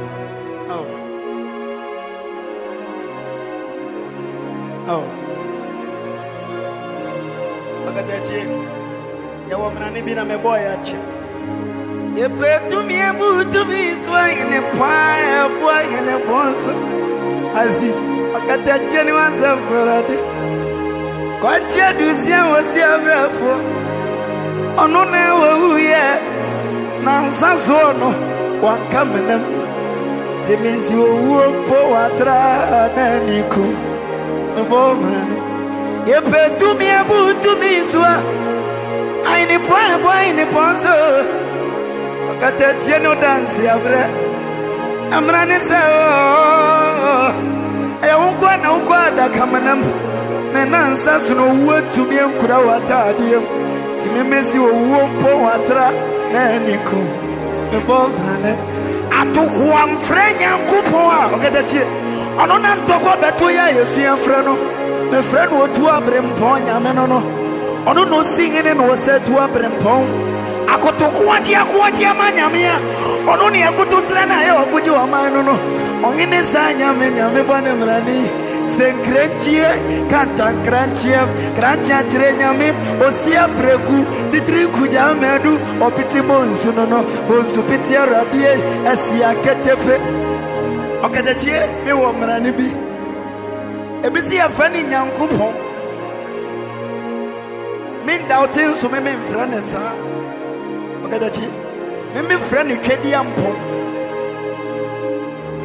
Okatakyie ya wamrani bina meboya che ye petu mi ebutu mi swine pa boy ne bonso azi Okatakyie ni wanza forade kwa chia dusia wosia brafo ono na wuye na nsaso no wankamenam timinzi wo po watra na niku mbomani ye petu mi ebutu mi swa aini boy ni bonso Okatakyie no dance abre amrani sao ya unkwa na unkwa da kamanam na nansa suno wutu mi enkura wata adie timemesi wo po watra na niku mbomani atukuwa mfrenya nkupoa Okatakyie ono na ntoko beto ya Yesu yefre no me fre no otu abrempon nyame no ono no singene no se tu abrempon akotokuwaji amanyamia ono ni akutosra na ye oguji wa manu no ongine sa nyame bwana mrani senkrenchie kantankranchie krancha chire nyame osia breku titri kuja medu opiti bonsu no bonsu piti radie asia ketepe Okatakyie me wo mrani bi ebisi afani nyankopon min doubting so me mfranesa Okatakyie me friend twedi ampo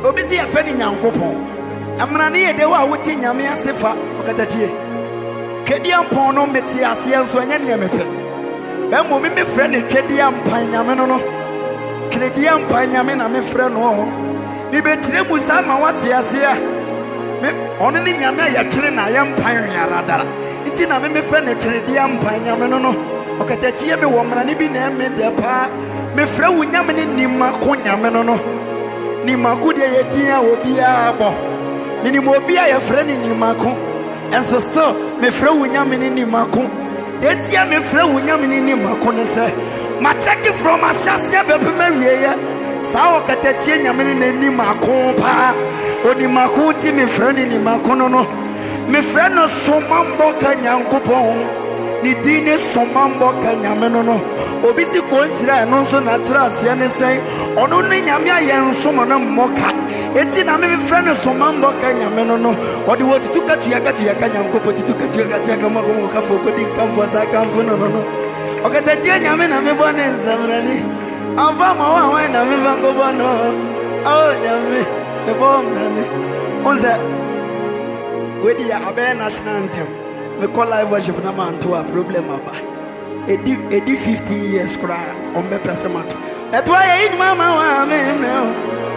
Obisi afeni nyankopon. Amrani ye de wa wuti nyame asefa Okatakyie. Twedi ampon no meti ase enso anya ne mepe. Be mo me frɛ ne twedi ampan nyame no. Twedi ampan nyame na me frɛ no. Bi be kyire musa ma wate ase a. Me ono ne nyame ya twere na ya mpan yaradara. Nti na me frɛ ne twedi ampan nyame no. Okatakyie me wo mrani bi na me de pa. Me frɛ wo nyame ne nima ko nyame no. Nima ko de ye dia obi a bo. Minimo obi a ye frɛ ne nima ko. Enso still me frɛ wo nyame ne nima ko. De tia me frɛ wo nyame ne nima ko ne se. Ma check it from a shasia be pe mawie ya. Sa Okatakyie nyame ne nima ko pa. Onima ko ti me frɛ ne nima ko no. Me frɛ no somambo ka nyankopɔn. Ni dine somambo ka nyame no. Obi si konchira no so na tira asia ne sei ono ne nyame aye nsomo na mmoka eti na me frɛ no somambo ka nyame no odi wo tutuka tuya ka nyankopo tutuka tuya ka kama ko ka foko din kan fo sa kan fo no Okatakyie nyame na me bone nsamrani ava ma wa na me va ko bono oh nyame me bomrani onza wedi ya abe national anthem me call live worship na man to a problem aba edi 50 years cry on be persemato that's why in mama wa me now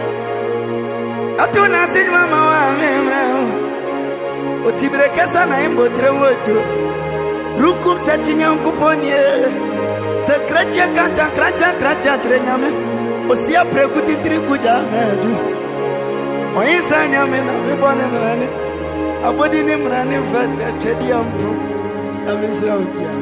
atuna sin mama wa me now otibre kesa na imbotre wodo rukum sachinya nkuponye se kracha kanta kracha nyame osia prekuti trikuja medu oyisa nyame na me bone mrani abodi ni mrani fata twedi ampo na mesra obia.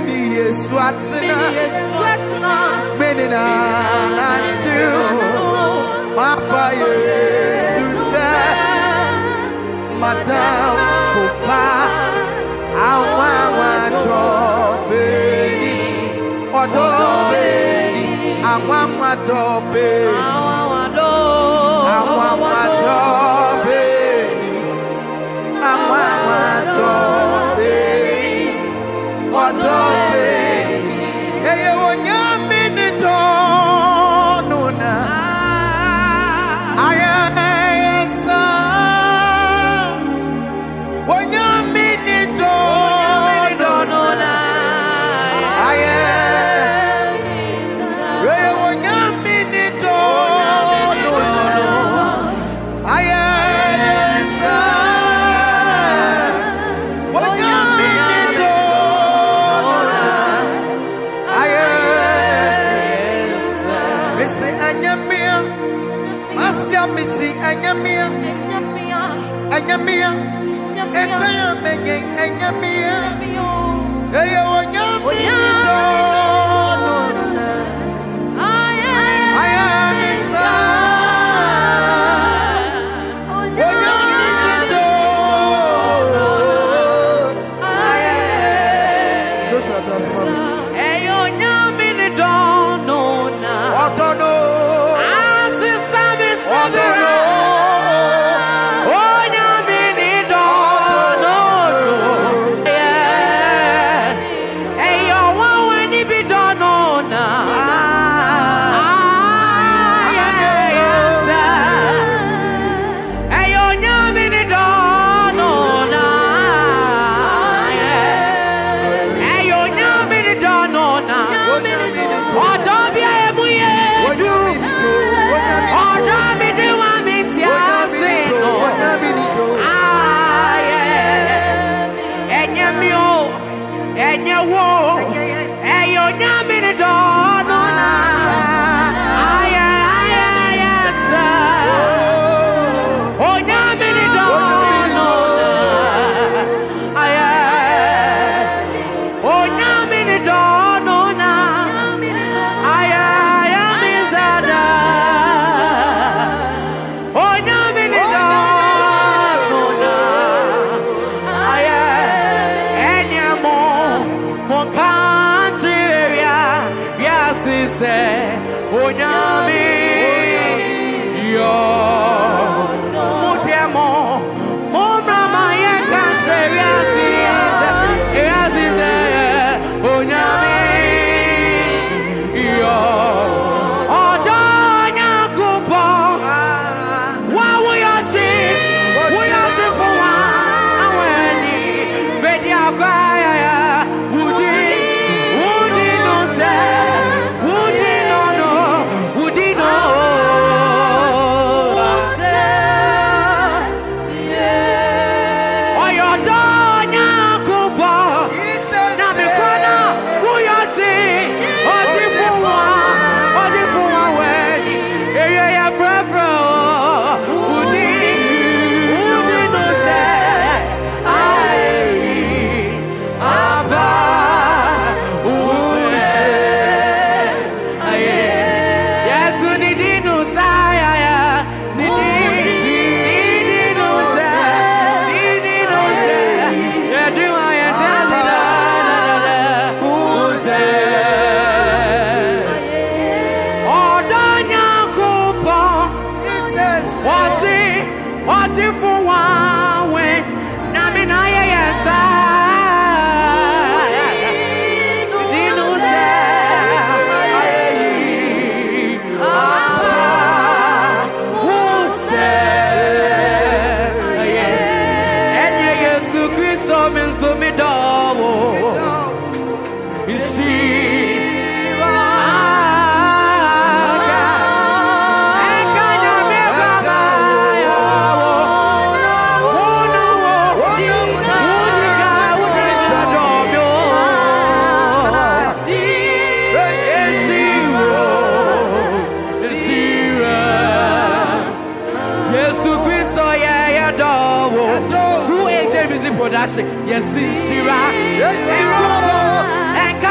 Yes,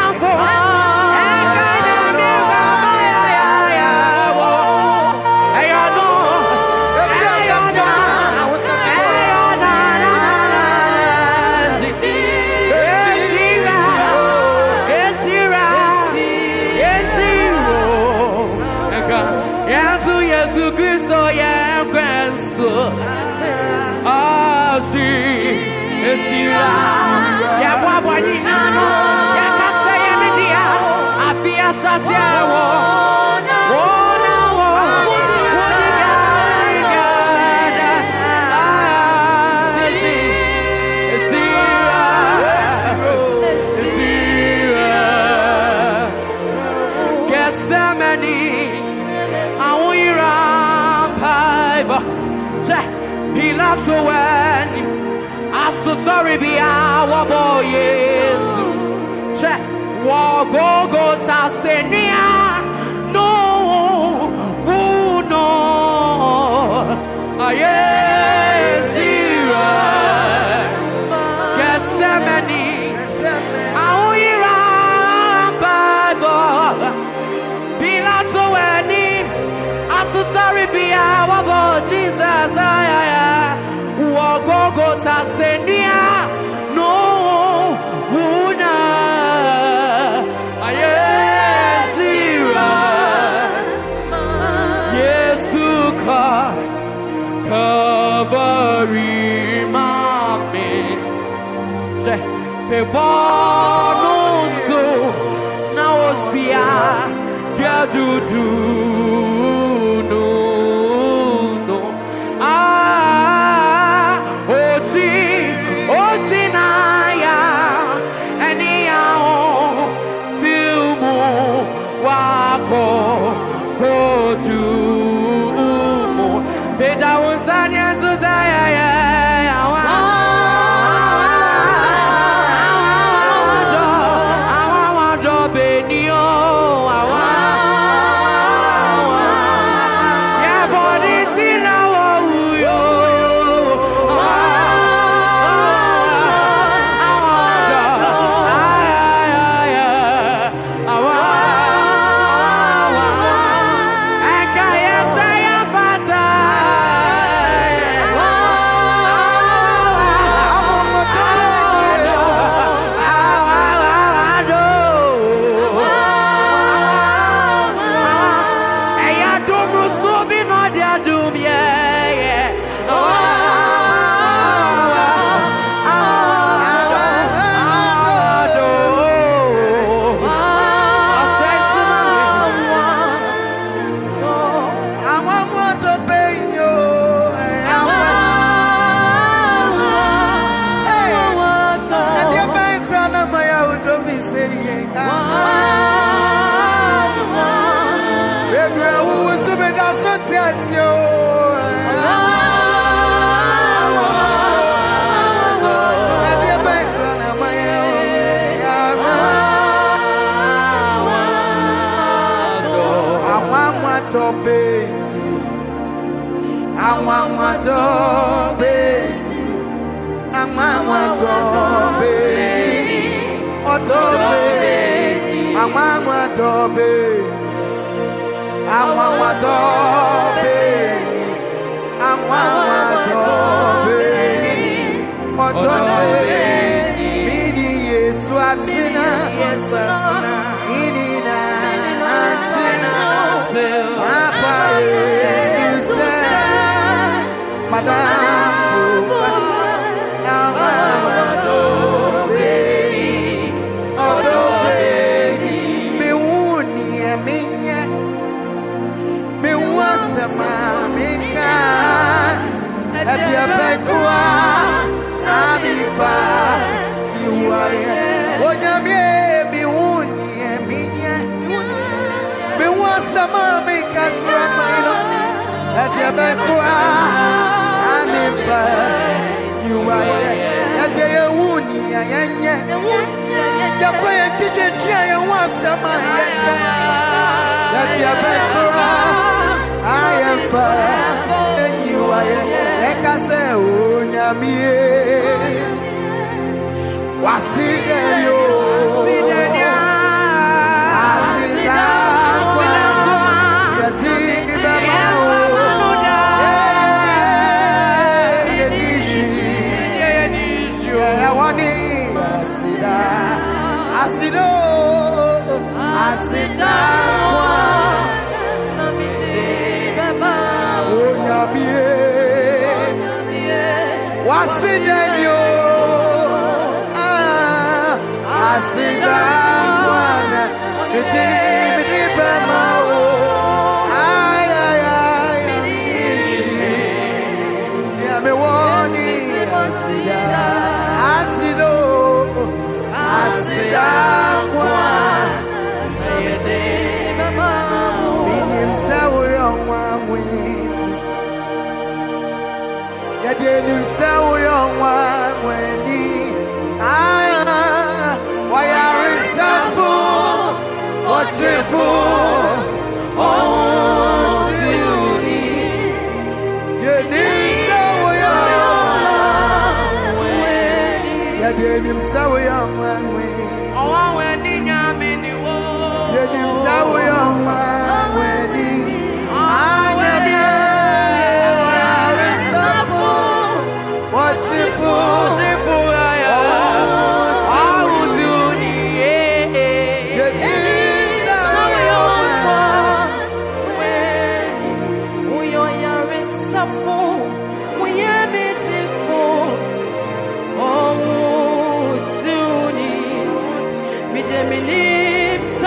Sorry, be our boy, yes. Walk, go, Sasenia. No, who no. Yes, Gethsemane. Our Bible. Pilate's wedding. I'm so sorry, be our boy, Jesus. Walk, go, Sasenia. No, Wuna, Yesuka, Calvary, Mami, Pepano, so now see, dear, do, no.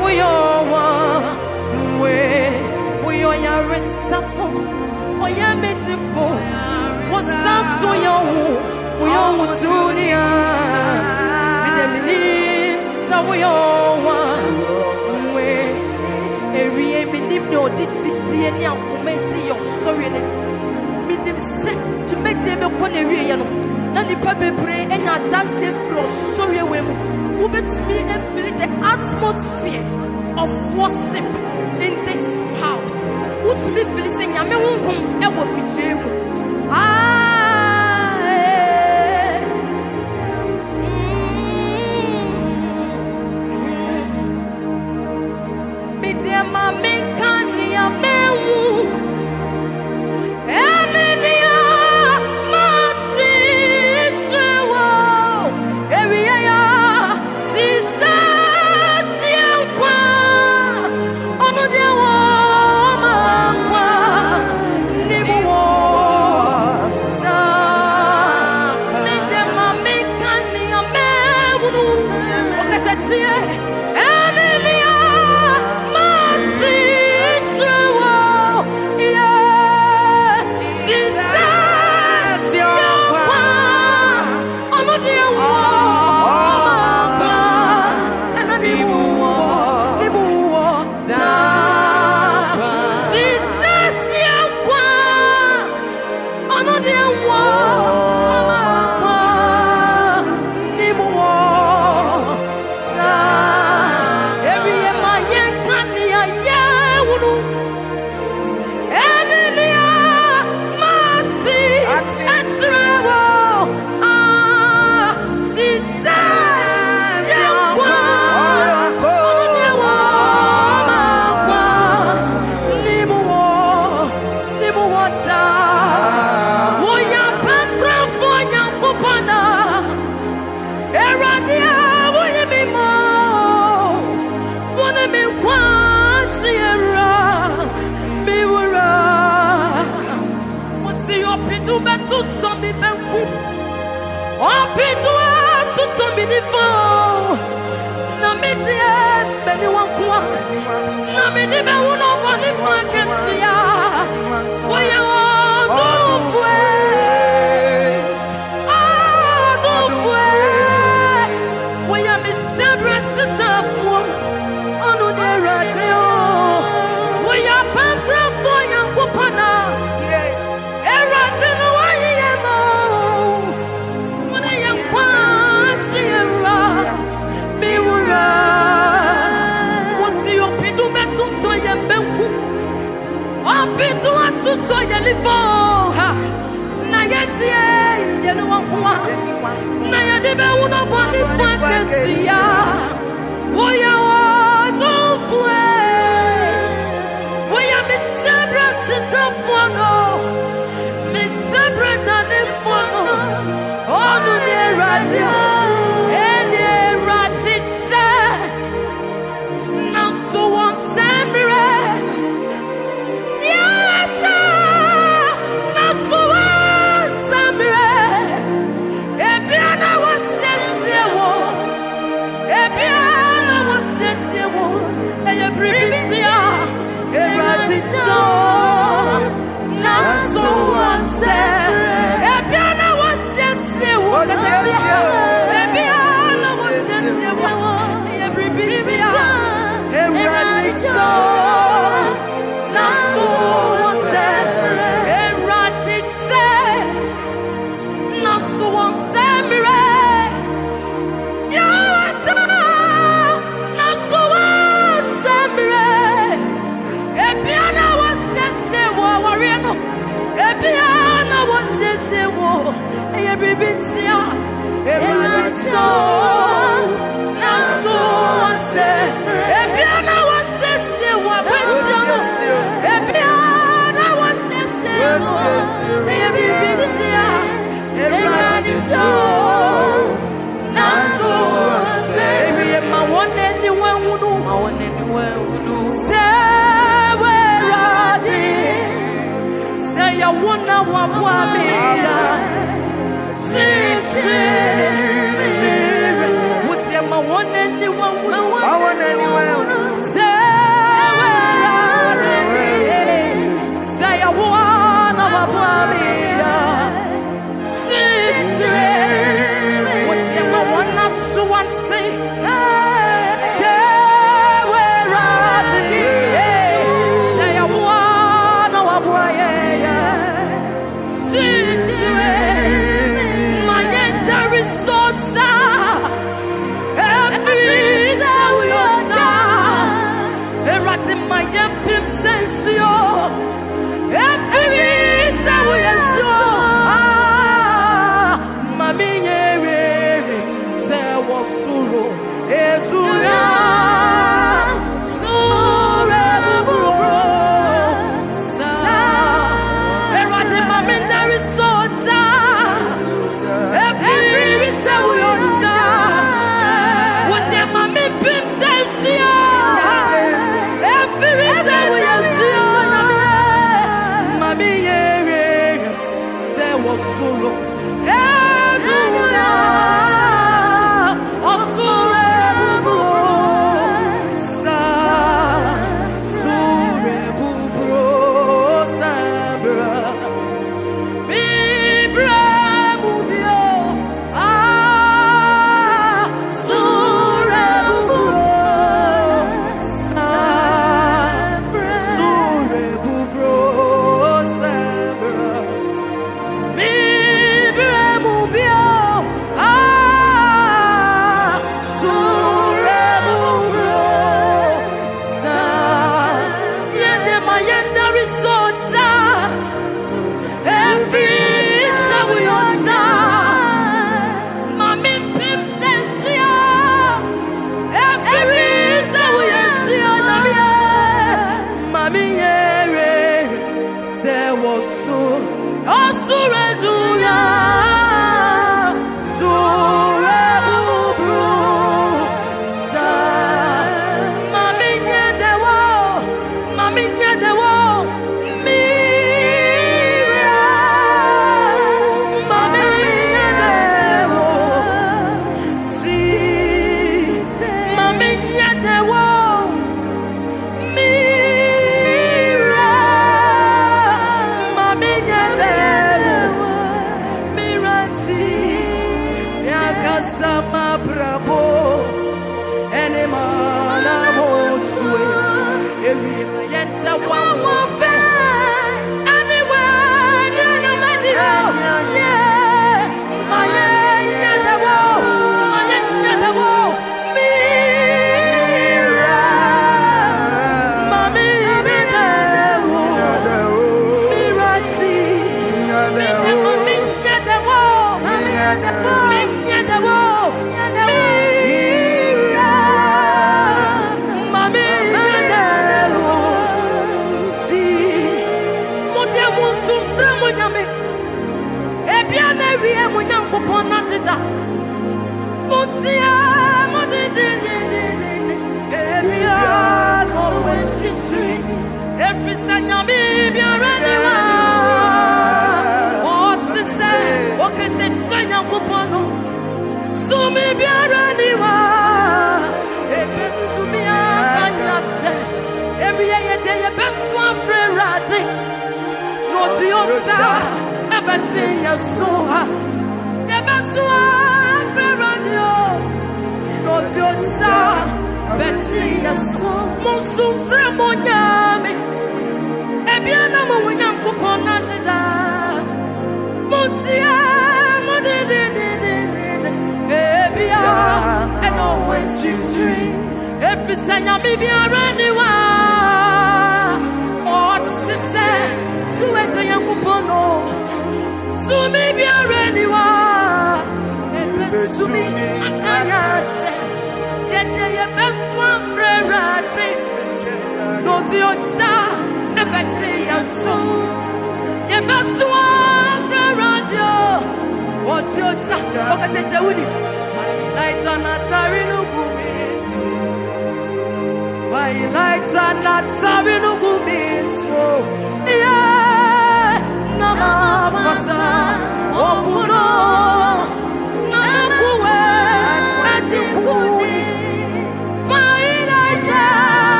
we are one. We are your resafo. Oh, yeah, beautiful. What's that so young? We are with Julia. So we are one. Every minute, no, did you see any of your sorrowness? Minim set to make them a corner. Nani pabe pray and I dance for sorry women. Who makes me and feel the atmosphere of worship in this house. Who to me feel saying, I'm a woman, I will be Jim.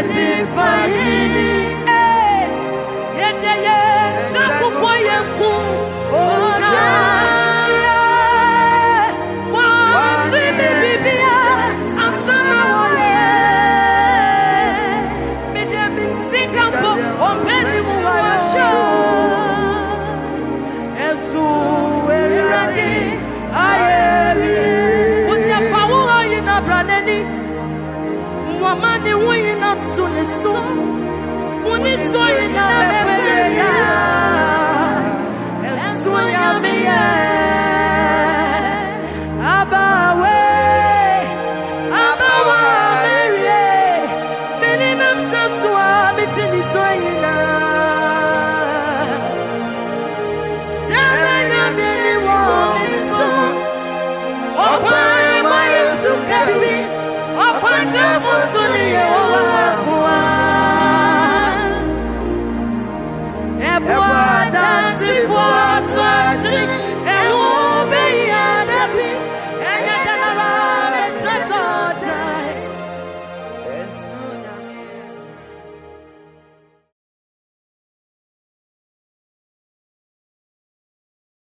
Mani we not soon so when it's so